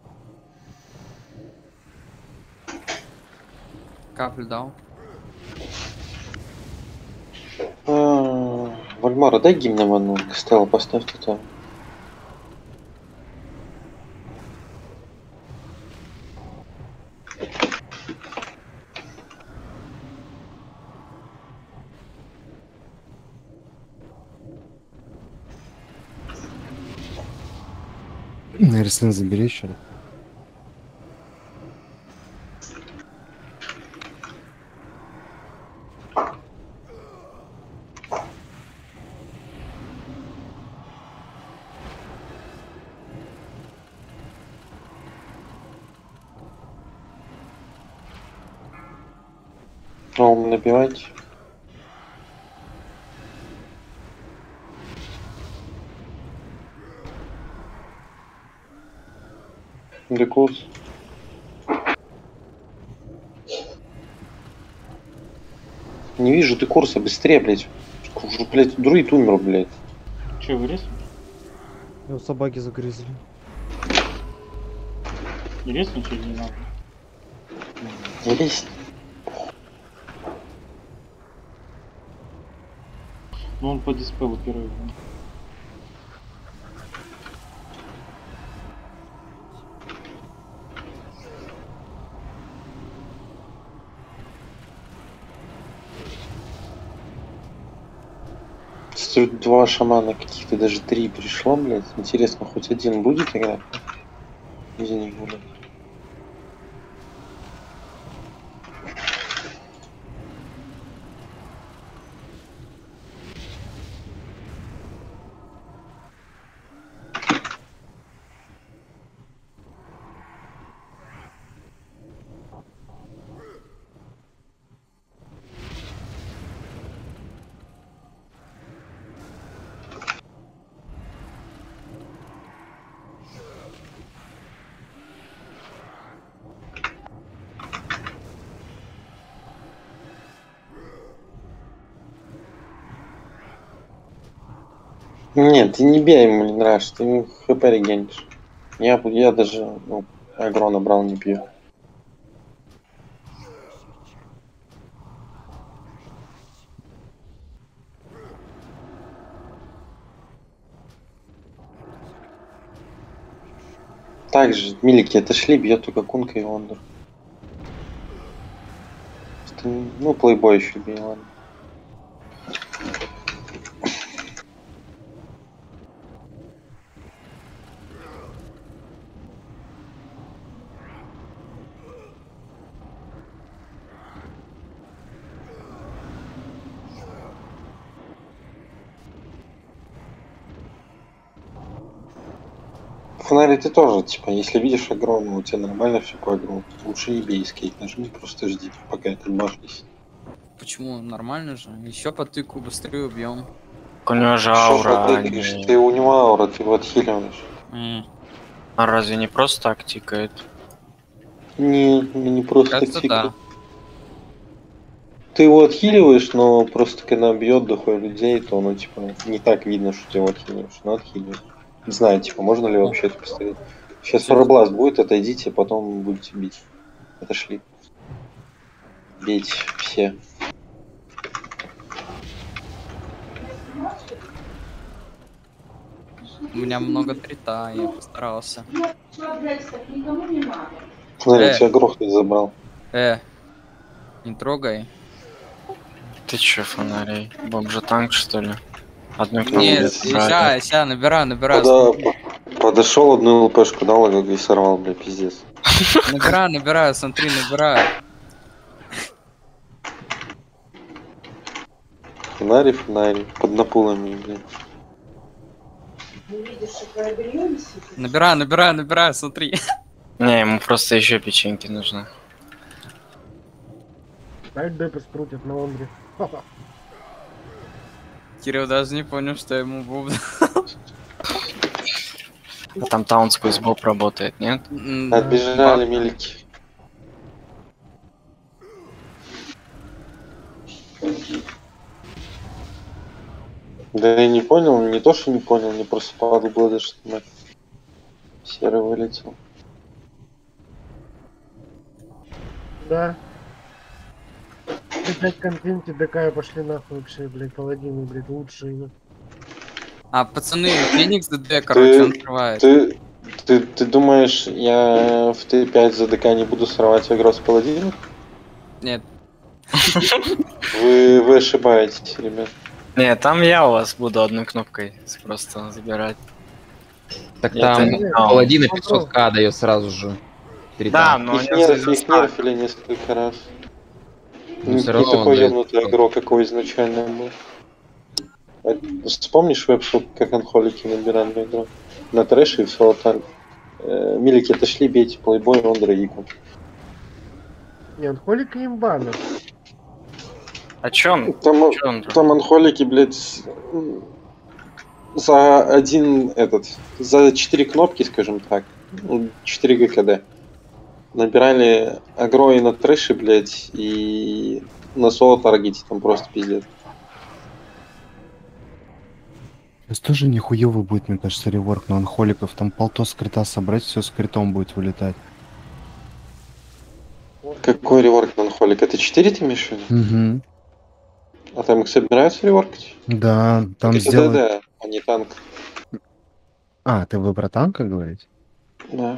Каплю дал. А, Вальмара, дай гимн в одну. Стелла, поставь туда. Нарисен забери еще. Ом, набивайте. Декус. Не вижу ты курса, быстрее, блядь. Уже, блядь, друид умер, блядь. Че, вырез? Его собаки загрызли. Не резнуть или не надо? Есть. Ну он по диспелу первый. Тут два шамана каких-то, даже три пришло, блядь. Интересно, хоть один будет играть? Из них, блядь. Нет, ты не бей ему, не нравишься, ты ему хп регенишь. Я, я даже ну, агро набрал, не пью. Так же, милики отошли, бьет только Кунка и Ондор. Ну, плейбой еще бей, ладно. Фонари ты тоже, типа, если видишь агро, ну у тебя нормально все по агро, лучше не бей скейт, нажми, просто жди, пока это башнись. Почему? Нормально же. Еще по тыку быстрее убьем. У него же Что аура. потыкаешь? не- Ты у него аура, ты его отхиливаешь. М. А разве не просто так тикает? Не, не просто Кажется, так тикает. да. Ты его отхиливаешь, но просто когда бьет дохуя людей, то оно типа не так видно, что ты его отхиливаешь, но отхиливаешь. Не знаю, типа, можно ли вообще это поставить. Сейчас фаробласт будет, отойдите, потом будете бить. Отошли. Бейте все. У меня много трита, я постарался. Смотри, Э. тебя грохнуть забрал. Э, не трогай. Ты че, фонарей? Бомжа-танк, что ли? Одной кнопкой Нет, забрали. ща, ща, набираю, набираю. Когда по- подошел, одну ЛПшку дал, а как и сорвал, бля, пиздец. Набираю, набираю, смотри, набираю. Фонари, фонари, под напулами, блин. Набираю, набираю, набираю, смотри. Не, ему просто еще печеньки нужны. Дай Депес крутит на Ондре. Кирилл даже не понял, что ему бубна. А там таун сквозь боб работает, нет? Отбежали милики. Да я не понял, не то что не понял, мне просто падал было, что на серый вылетел. Да. Опять контенте ДК пошли нахуй вообще, блядь, паладины, блядь, лучшие. А, пацаны, Феникс ДД, короче, Ты, он открывает. ты, ты, ты думаешь, я в Т пять за ДК не буду срывать агро с паладинов? Нет. Вы, вы ошибаетесь, ребят. Не, там я у вас буду одной кнопкой просто забирать. Так Я там это не знал. паладина пятьсот ка дает сразу же. Да, но Их, они нерф, за- их нерфили несколько раз. Ну, Не, всё не равно такой он дает. ёбнутый агро, какой изначально был. А вспомнишь веб-шоп, как анхолики набирали игру? На трэше и в солотаре. Э, милики отошли, бейте плейбой, Ондра и Ику. Не, анхолик и имбана. А чё он? Там, Чё он? там анхолики, блядь, с- за один этот, за четыре кнопки, скажем так, ну, четыре ГКД. Набирали агро и на трэше, блядь, и на соло таргете, там просто пиздец. Сейчас тоже нихуёвый будет, мне кажется, реворк на анхоликов. Там полто скрита собрать, все скритом будет вылетать. Какой реворк на анхолик? Это четыре ты имеешь в виду? Угу. А там их собираются реворкать? Да, там это сделать... ДД, а не танк. А, ты вы про танка говорите? Да.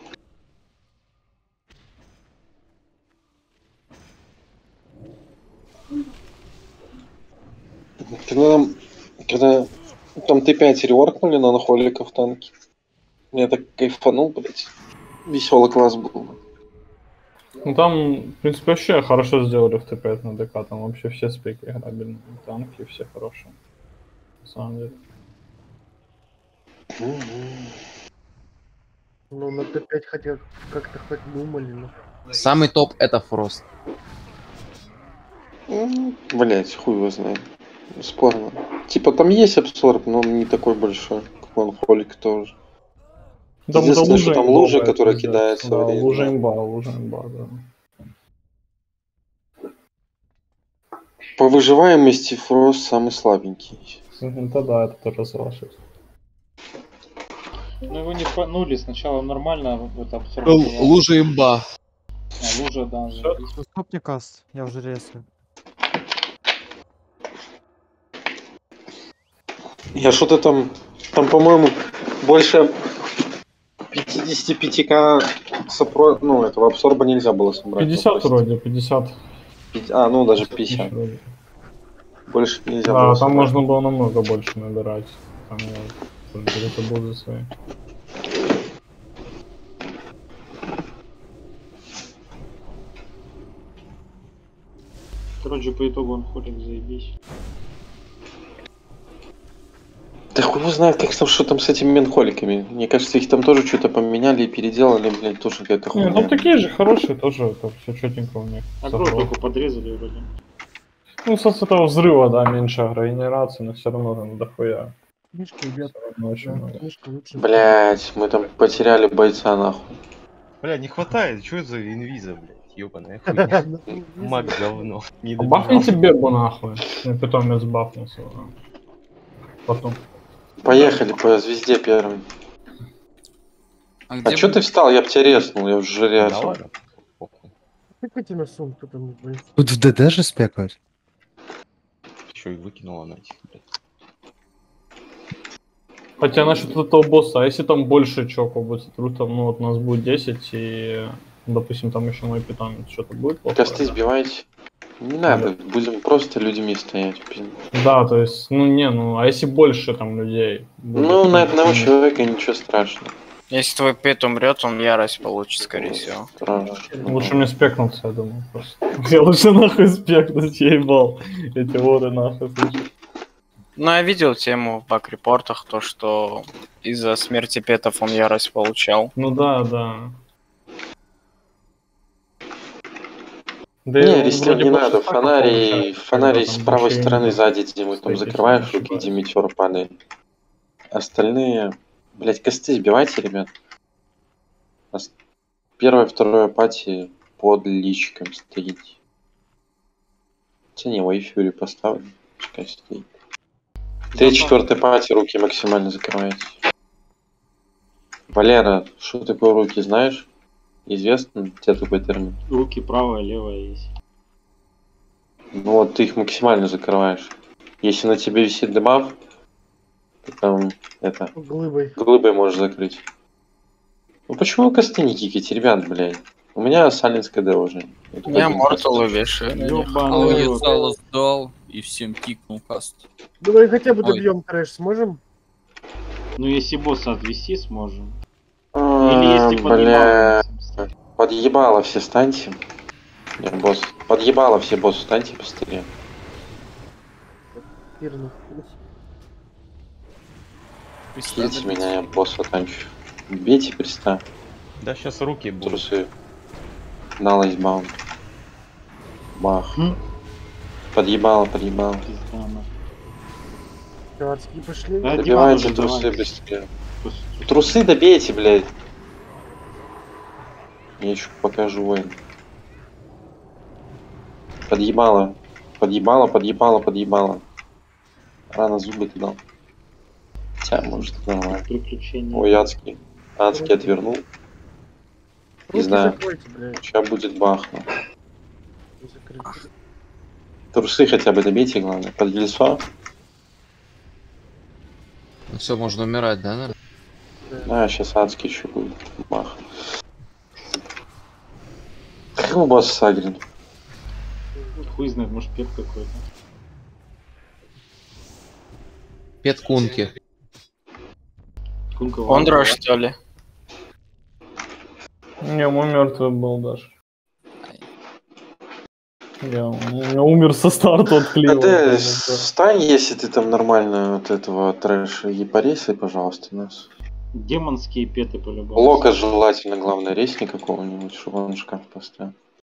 Когда, когда там Т пять реворкнули на анхоликов танки, я так кайфанул, блядь. Веселый класс был. Ну там, в принципе, вообще хорошо сделали в Т пять на ДК, там вообще все спеки играбельные, танки все хорошие. На самом деле. Ну, на Т пять хотя как-то хоть думали, но... Самый топ это Фрост. Блять, хуй его знает. Спорно. Типа там есть абсорб, но он не такой большой, как анхолик тоже. Там Единственное, что там имба, лужа, да, которая пиздец. кидается. Да, в рейд, лужа да. имба, лужа имба, да. По выживаемости Фрост самый слабенький. Это да, это тоже соглашусь. Ну его не панули, сначала нормально в это Л- лужа имба. А, лужа, да. Ну, стоп мне каст, я уже резаю. Я что-то там, там, по-моему, больше пятьдесят пятьдесят пять к сопро... ну, этого абсорба нельзя было собрать. пятьдесят вроде, пятьдесят. А, ну даже пятьдесят. Больше нельзя да, было там собрать. можно было намного больше набирать. Там я это буду свои. Короче, по итогу он ходит, заебись. Да хуй его знает, как там, что там с этими менхоликами. Мне кажется, их там тоже что-то поменяли и переделали, блин, тоже какая-то хуйня. Не, ну такие же хорошие тоже, это все четенько у них. Агро только подрезали вроде. Ну, с этого взрыва, да, меньше агрогенерации, но все равно там дохуя. Книжка, ребят. Очень Да, много. книжка лучше. Блять, мы там потеряли бойца нахуй. Бля, не хватает, что это за инвиза, блядь, ёбаная хуйня. Маг говно. Не А бафните Бебу нахуй. Я питомец бафнулся. Потом. Поехали по звезде первый. А, А где чё вы- ты встал? Я б тебя резнул, я в жире. Да ладно. Какой на сум, кто там будет? Тут в ДД же спекают. Еще и выкинула на этих, блядь. Хотя насчет этого босса, а если там больше чоков будет, вдруг там, ну вот у нас будет десять и, допустим, там еще мой питомец, что-то будет плохое? Косты сбивайте. Не надо, будем просто людьми стоять. блин. Да, то есть, ну не, ну, а если больше там людей? будет, Ну, на одного ну, человека ничего страшного. Если твой пет умрет, он ярость получит, скорее всего. Лучше мне спекнуться, я думаю, просто. Я лучше нахуй спекнуть, я ебал. Эти воры нахуй, слушай. Ну, я видел тему в баг-репортах, то, что из-за смерти петов он ярость получал. Ну да, да. Да Не, он рестил вроде не больше надо. стаков Фонарий, получает, фонарий когда с там правой больше стороны инвиз. сзади, где мы там Если закрываешь не руки, где метеор падает. Остальные... Блять, косты сбивайте, ребят. Ос- Первое, второе пати под личиком стоит. Хотя не, Вайфюри поставлю. Пускай стоит. Третье, четвертое пати руки максимально закрывайте. Валера, что такое руки, знаешь? Известно тебе такой термин? Руки правая, левая есть. Ну вот ты их максимально закрываешь. Если на тебе висит дебаф, ты там это Глыбой. глыбой можешь закрыть. Ну почему вы косты не кикаете, ребят, блядь? У меня Саленс КД уже. Вот Я один Мортал каст. вешаю на них. А я зал сдал и всем кикнул каст. Давай хотя бы Ой. добьем трэш, сможем? Ну, если босса отвести, сможем. А, Или если бля, подъебало. подъебало все станьте. Не, босс. Подъебало все боссы станьте быстрее. Пирну. Кидайте меня, я босса танчу. Бейте приста. Да сейчас руки будут. Трусы. На лайсбаун. Бах. Подъебало, подъебало. Пиратские пошли. Да, Добивайте диван трусы уже, давай. быстрее. Трусы добейте, блядь. Я еще покажу воин. Подъебало. Подъебало, подъебало, подъебало. Рано зубы ты дал. Хотя, может, нормально. Приключения. Ой, адский. Адский отвернул. Не Руки знаю. закройте, блядь. Сейчас будет бахну. Закрыть. Трусы хотя бы добейте, главное. Под лицо. Ну все, можно умирать, да, наверное? А, сейчас адский еще будет. Бах. Хм, босс сагрин. Хуй знает, может пет какой-то. Пет кунки. Кунка Ондра, Вандра. что ли? Не, мой мертвый был даже. Я, я умер со старта от клева. А ты встань, если ты там нормально вот этого трэша и порейся, пожалуйста, нас. Демонские петы по-любому. Лока желательно, главное, рейсни какого-нибудь, чтобы он в шкаф поставил.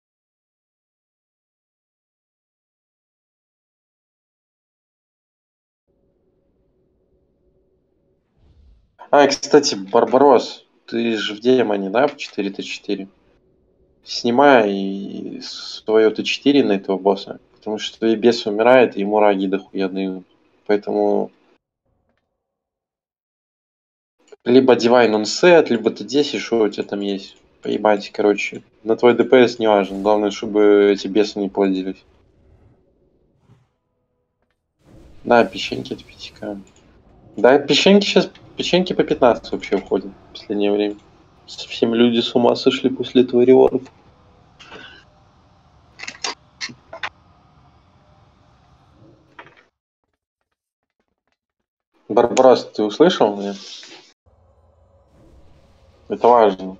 А, и, кстати, Барбарос, ты же в демоне, да, в четыре тэ четыре? Снимай свое тэ четыре на этого босса, потому что твой бес умирает, и ему раги дохуя дают. Поэтому либо одевай нон-сет, либо тэ десять, что у тебя там есть. Поебать, короче. На твой ДПС не важно, главное, чтобы эти бесы не плодились. Да, печеньки от пяти ка. Да, печеньки сейчас, печеньки по пятнадцать вообще уходят в последнее время. Совсем люди с ума сошли после этого реворка. Барбарос, ты услышал меня? Это важно.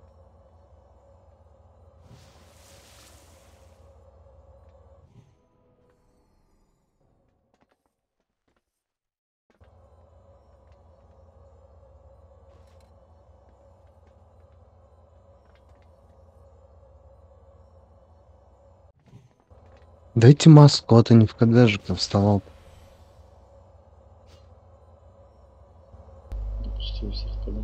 Дайте маску, а то не в КД-жик вставал. Почти у всех тогда.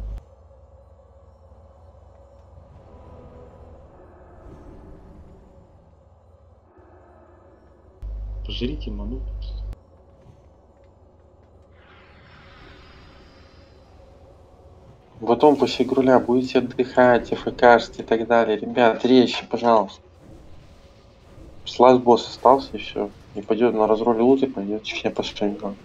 Пожрите ману. Потом после груля будете отдыхать, АФКшить и так далее. Ребят, резче, пожалуйста. Слаз босс остался и все. И пойдет на разроле лут и пойдет все по шейнам.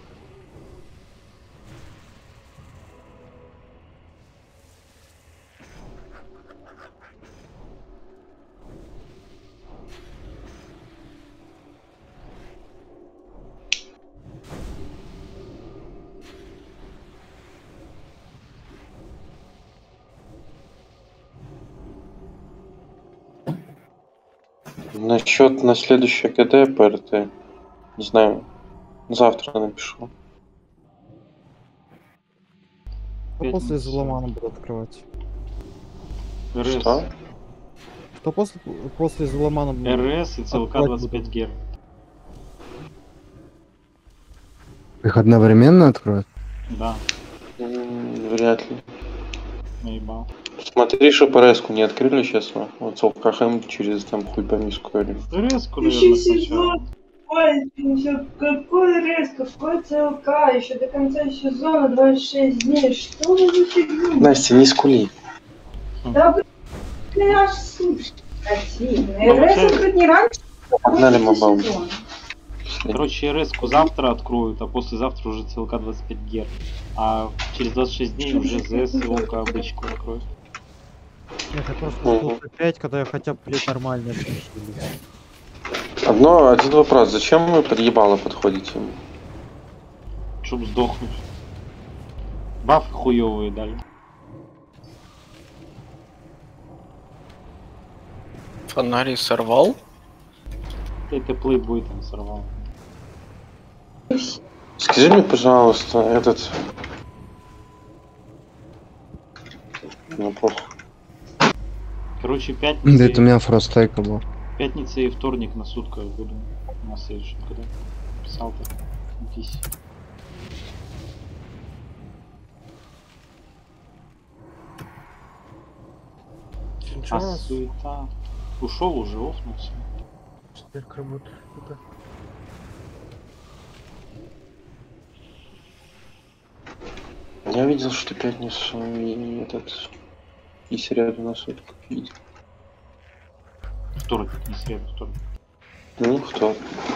Насчет на следующее КД ПРТ, не знаю, завтра напишу. Что после Зуломана буду открывать? РС. Что? Что после, после Зуломана буду РС и ЦЛК двадцать пять гер. Их одновременно откроют? Да. М, Вряд ли. Наебал. Смотри, что по резку не открыли сейчас. Вот ЦЛКХМ через там хуй пойми сколько. РС-ку, Еще наверное, сезон. сначала. Ой, еще какой рез, какой ЦЛК, еще до конца сезона двадцать шесть дней. Что вы за фигня? Настя, не скули. Да блин, аж слушай. Противно. Ну, РС вообще- открыть не раньше, а Погнали, после мобал. сезона. Короче, РС-ку завтра откроют, а послезавтра уже ЦЛК двадцать пять гер. А через двадцать шесть дней уже ЗС и ОК обычку откроют. Нет, я просто жду опять, когда я хотя бы, блядь, нормально отключили. Одно, один вопрос. Зачем вы подъебало подходите? Чтоб сдохнуть. Бафы хуёвые дали. Фонарий сорвал? Это плейбой там сорвал. Скажи мне, пожалуйста, этот... Ну, похуй. Короче, Да пятница, это у меня фростайка был. пятница и вторник на сутках буду на следующем, когда писал-то. Идись. А суета. Ушел уже, офнулся. Четверг работает. Куда? Я видел, что пятницу и этот... И среду на сутку видел. Вторник, не среда, вторник. Ну, кто?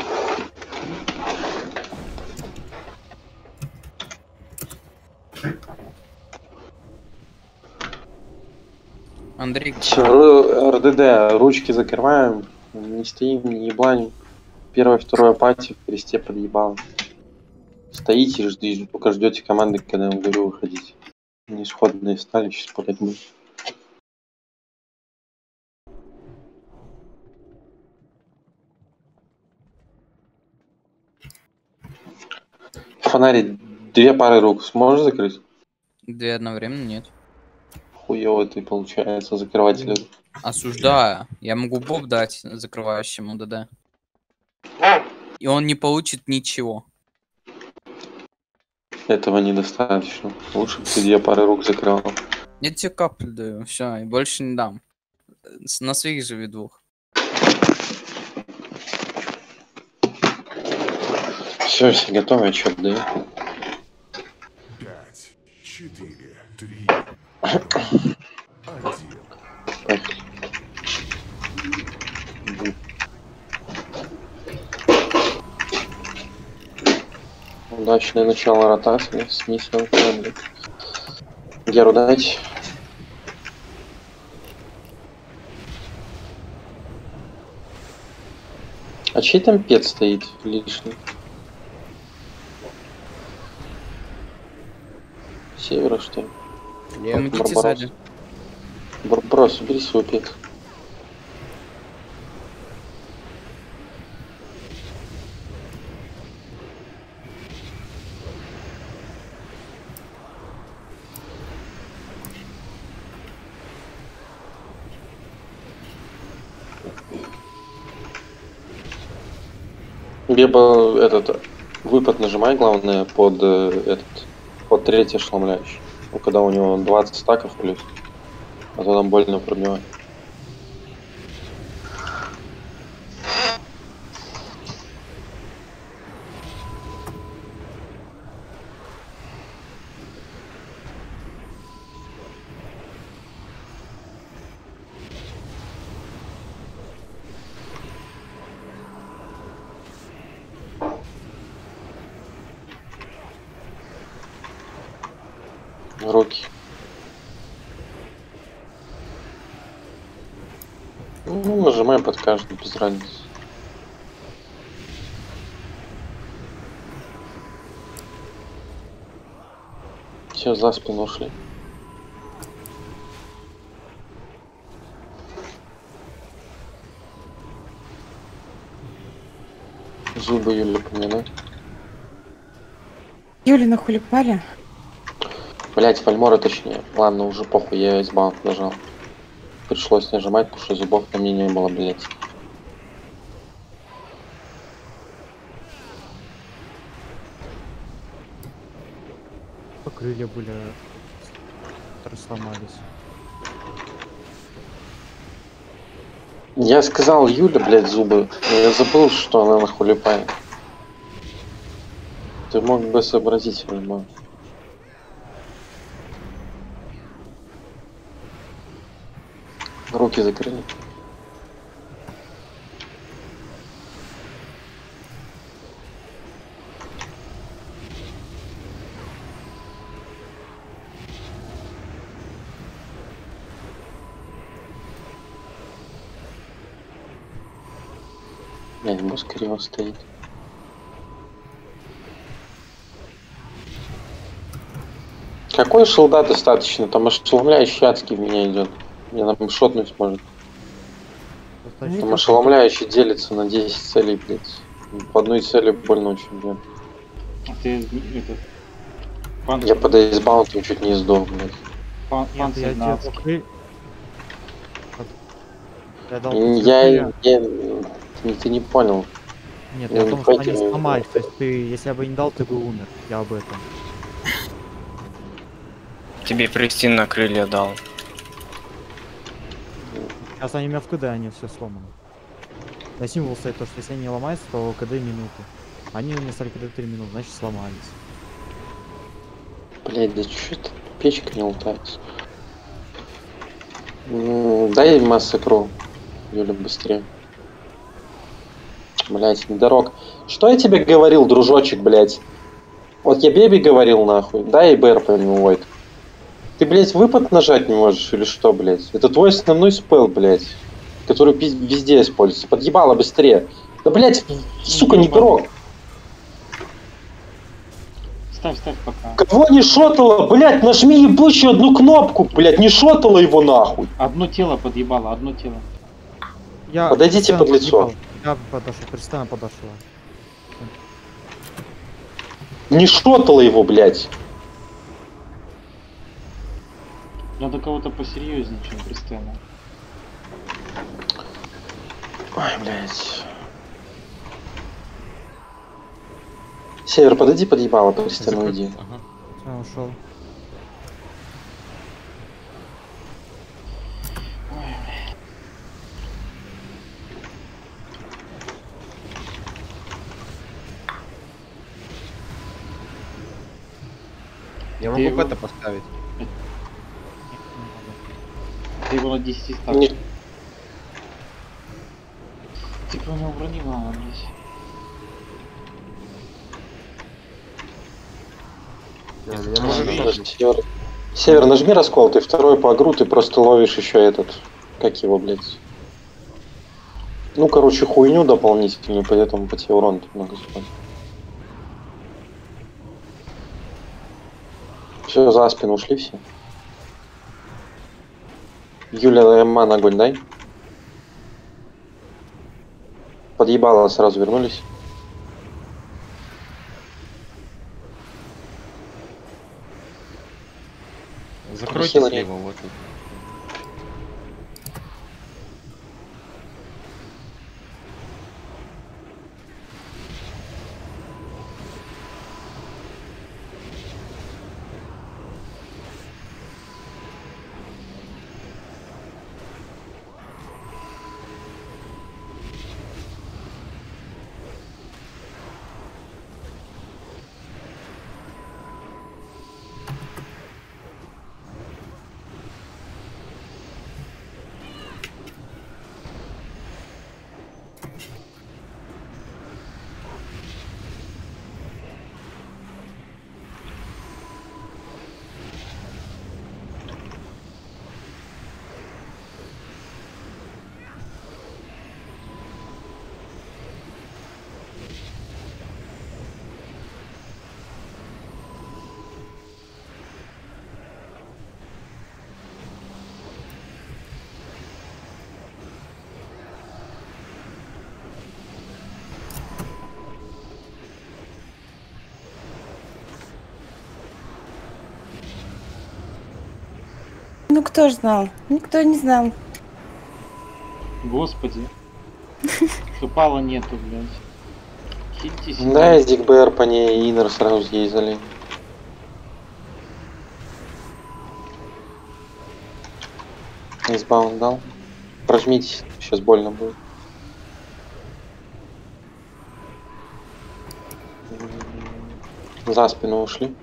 Андрей, Все, РДД, ручки закрываем, не стоим, не ебланим. Первое, второе пати в кресте подъебал. Стоите и ждите, только ждете команды, когда я вам говорю выходить. Не исходные встали, сейчас пулять будем. Фонарик, две пары рук сможешь закрыть? две одновременно нет. Хуёво ты, получается, закрыватель. Осуждаю. Я могу боб дать закрывающему ДД. И он не получит ничего. Этого недостаточно. Лучше бы ты две пары рук закрывал. Я тебе каплю даю, все, и больше не дам. С- На своих живи двух. Все, все готовы, отчет даю. Пять, четыре, три, Удачное начало ротации с миссией. Геру дать. А чей там пет стоит лишний? Севера, что ли? Нет, Помогите Барбарос. сзади. Барбарос, убери свой пет. Беба этот выпад нажимай, главное, под э, этот под третий ошеломляющий. Ну, когда у него двадцать стаков плюс. А то там больно пробивает. Руки. Ну, нажимаем под каждый, без разницы. Все за спину ушли. Зубы Юли поминать. Юли нахулипали? Блять, Фальмора точнее. Ладно, уже похуй, я избаунт нажал. Пришлось нажимать, потому что зубов на мне не было, блять. Крылья были... сломались. Я сказал Юля, блять, зубы. но Я забыл, что она нахулипает. Ты мог бы сообразить, Фальмор. Руки закрыли. Блять, босс криво стоит. Какой шелда достаточно? Там ошеломляющий адский в меня идет. Мне нам шотнуть может. Там ошеломляющий делится на десять целей, блядь. По одной цели больно очень, блядь. А ты этот... Пан... Я под эйсбаунтом чуть не сдох, блядь. Пан... Нет, Панцирь я на тебе адский. покры- Я дал Я, тебе я, крылья. я- ты не понял. Нет, Я я о не том, что они понял. сломались. То есть ты, если я бы не дал, ты бы умер. Я об этом. Тебе Престин на крылья дал. Сейчас они у меня в КД, они все сломаны. На символ стоит то, что если они не ломаются, то КД минуты. Они у меня стали КД три минуты, значит сломались. Блять, да что-то печка не лутается. Ну, дай массакру, Юля, быстрее. Блять, недорог. Что я тебе говорил, дружочек, блять? Вот я Беби говорил, нахуй. Дай ИБР по нему, Войт. Ты, блять, выпад нажать не можешь или что, блять? Это твой основной спел, блять. Который пи- везде используется. Подъебало быстрее. Да, блять, сука, не дорог. Ставь, ставь пока. Кого не шотало, блять, нажми ебучую одну кнопку, блять, не шотало его нахуй. Одно тело подъебало, одно тело. Я Подойдите Кристиана под лицо. подъебал. Я подошел, Кристиана подошла. Не шотало его, блять. Надо кого-то посерьезнее, чем Кристиана. Ой, блять. Север, подойди, подъебало, по Кристиану иди. Я ушел. Я Ты могу его- это поставить. Ты его на десять ставь. Не- Ты про него бронила, надо, блядь. Я могу Подожди, Север. Север, нажми раскол, ты второй по агру, ты просто ловишь еще этот. Как его, блядь? Ну, короче, хуйню дополнительную, поэтому по тебе урон много спать. Все, за спину ушли все. Юля, ман огонь дай. Подъебало, сразу вернулись. Закройте слева, вот тут. Ну кто ж знал? Никто не знал. Господи. Шипала нету, блядь. Хильтесь. Да, из ДикБР по ней Инер сразу съездили. Избаун дал. Прожмитесь, сейчас больно будет. За спину ушли.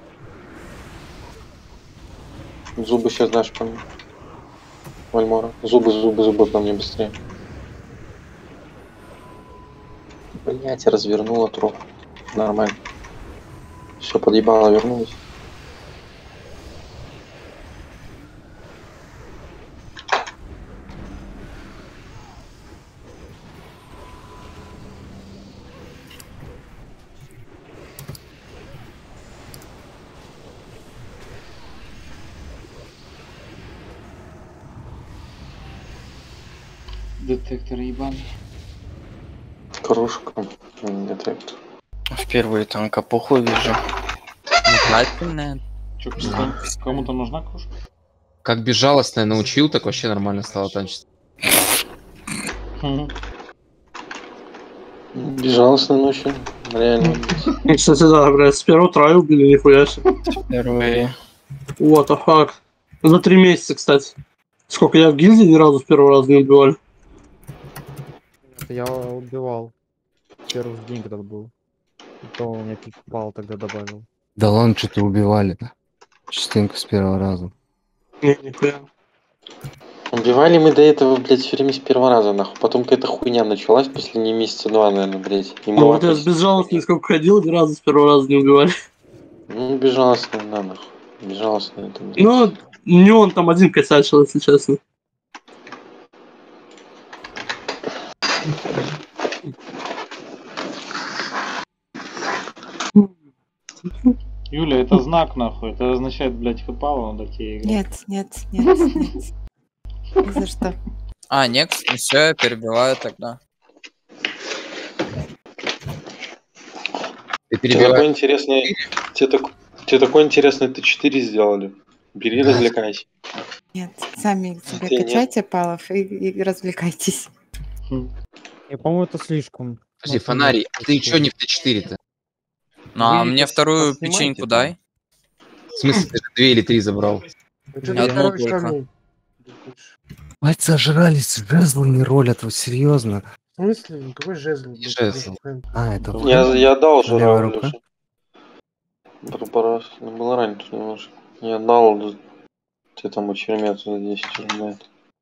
Зубы сейчас дашь по мне. Вальмора. Зубы, зубы, зубы по мне быстрее. Блять, развернула труп. Нормально. Все, подъебало, вернулась. Детектор ебаный. Кружка. Детектор. Впервые танка похуй вижу. Платинная. Чё, кому-то нужна кружка? Как безжалостно научил, так вообще нормально стало танчить. Безжалостно ночью. Реально. Кстати, да, блядь, с первого трая убили, нихуя себе. Впервые. What the fuck. За три месяца, кстати. Сколько я в гильдии ни разу в первый раз не убивали. Это я убивал. Первый день, когда был. И то у меня пик пал, тогда добавил. Да ладно, что-то убивали. Частенько с первого раза. Не, нихуя. Убивали мы до этого, блядь, все время с первого раза, нахуй. Потом какая-то хуйня началась, последние месяца два, наверное, блядь. И Ну вот я с безжалостным сколько ходил, ни разу с первого раза не убивали. Ну, безжалостно, да, нахуй. Безжалостно это, блядь. Ну, не он там один косячил, если честно. Юля, это знак, нахуй. Это означает, блядь, хэпало надо тебе играть. Нет, нет, нет, нет. Ни за что. А, нет, ну все, я перебиваю тогда. Ты Тебе такой интересный... Тебе, так... Тебе такой интересный Т четыре сделали. Бери, развлекайся. Нет, сами себе Ты качайте палов и, и развлекайтесь. Я, по-моему, это слишком. Подожди, фонарь, а ты чё не в Т четыре-то? Ну а Вы мне пос- вторую поснимайте печеньку там. дай. В смысле, ты же две или три забрал? Ну что Я ты одну короче только. камень? Мать, зажрались, жезлы не ролят, вот серьезно. В смысле? Какой жезл? Не жезл. А, это вот. Я, я дал же Левая Раулю рука? уже. Барбарос. Ну, было раньше немножко. Я дал... Тебе там очеремет за десять рублей.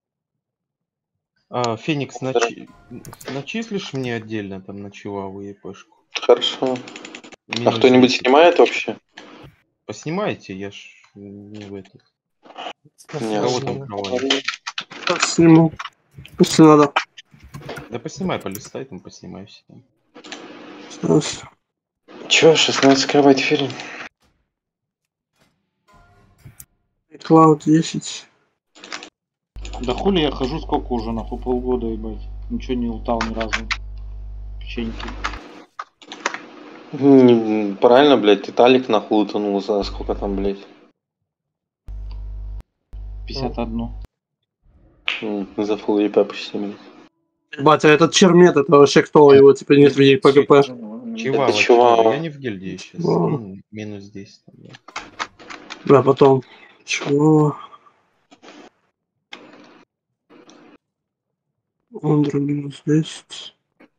А, Феникс, начи... начислишь мне отдельно там на Чиваву и Пшку? Хорошо. А Минус кто-нибудь десять. снимает вообще? Поснимайте, я ж не в этот. Нет. Кого там кровать? Так, сниму. Если надо. Да поснимай, полистай, там поснимай все. Сейчас. Чё, шестнадцать кровать фильм? Клауд десять. Да хули я хожу сколько уже, нахуй, полгода, ебать. Ничего не лутал ни разу. Печеньки. М, Правильно, блядь, Виталик нахуй утонул за сколько там, блядь? пятьдесят один. М, За фул ЕП почти, блядь. Батя, этот чермет, это вообще кто его теперь нет в ей ПГП? Чивава, чувак. чувава, я не в гильдии сейчас. О. Минус десять. Там, да. Да, потом. Чего? Ондра минус десять.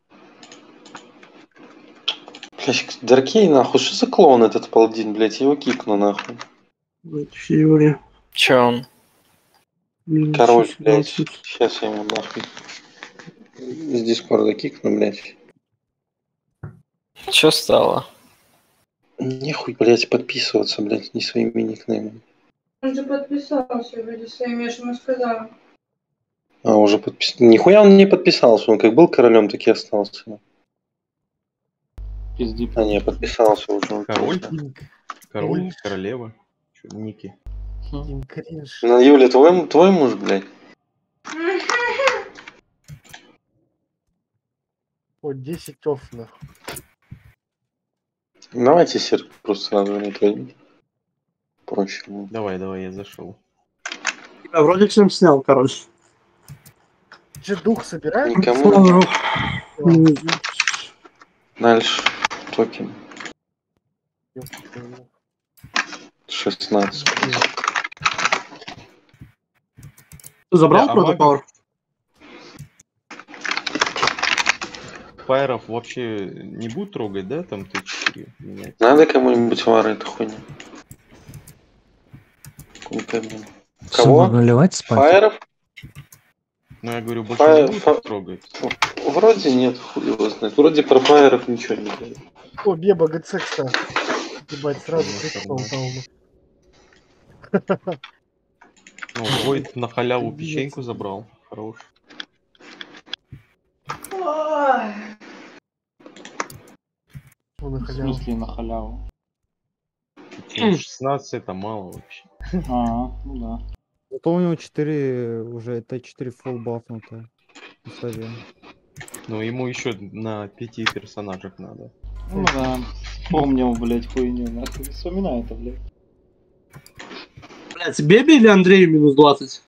Блядь, Даркей, нахуй, что за клоун этот паладин, блядь, я его кикну, нахуй. Блядь, Фьюри. Че он? Минус Король, блядь, шестнадцать. сейчас я ему нахуй из Дискорда кикну, блядь. Че стало? Нехуй, блядь, подписываться, блядь, не своими никнеймами. Он же подписался вроде своим, я же ему сказала. А, уже подписался. Нихуя он не подписался, он как был королем, так и остался. Пизди. А, не, подписался уже. Король? Кинг. Король, Кринж. королева. Чё, Ники. Кинг кринж. Ну, Юля, твой, твой муж, блядь. Вот десять офф, нахуй. Давайте сир просто сразу не твои. Проще. будет. Давай, давай, я зашел. Я вроде всем снял, короче. Че, дух собираем? Никому. Дальше. Токен. шестнадцать. Ты забрал Да, а протопауэр? Фаеров вообще не будут трогать, да? Там Т четыре менять. Надо кому-нибудь вары эту хуйню. Кому-то- Кого? наливать спать? Фаеров? Ну я говорю, больше Фаер- не будут фа- их трогать. Вроде нет, хуй его знает. Вроде про фаеров ничего не говорит. О, Беба, ГЦ, кстати. Ебать, сразу пришел тауну. Ну, Войд на халяву печеньку забрал. Хорош. Ой. Он на В халяву. смысле на халяву? шестнадцать это мало вообще. А, ну да. Зато у него четыре уже Т четыре full бафнутые. Представляю. Ну ему еще на пяти персонажах надо. Ну да. Помнил, блять, хуйню. Нахуй. Вспоминай это, блядь. Блять, Беби или Андрей минус двадцать?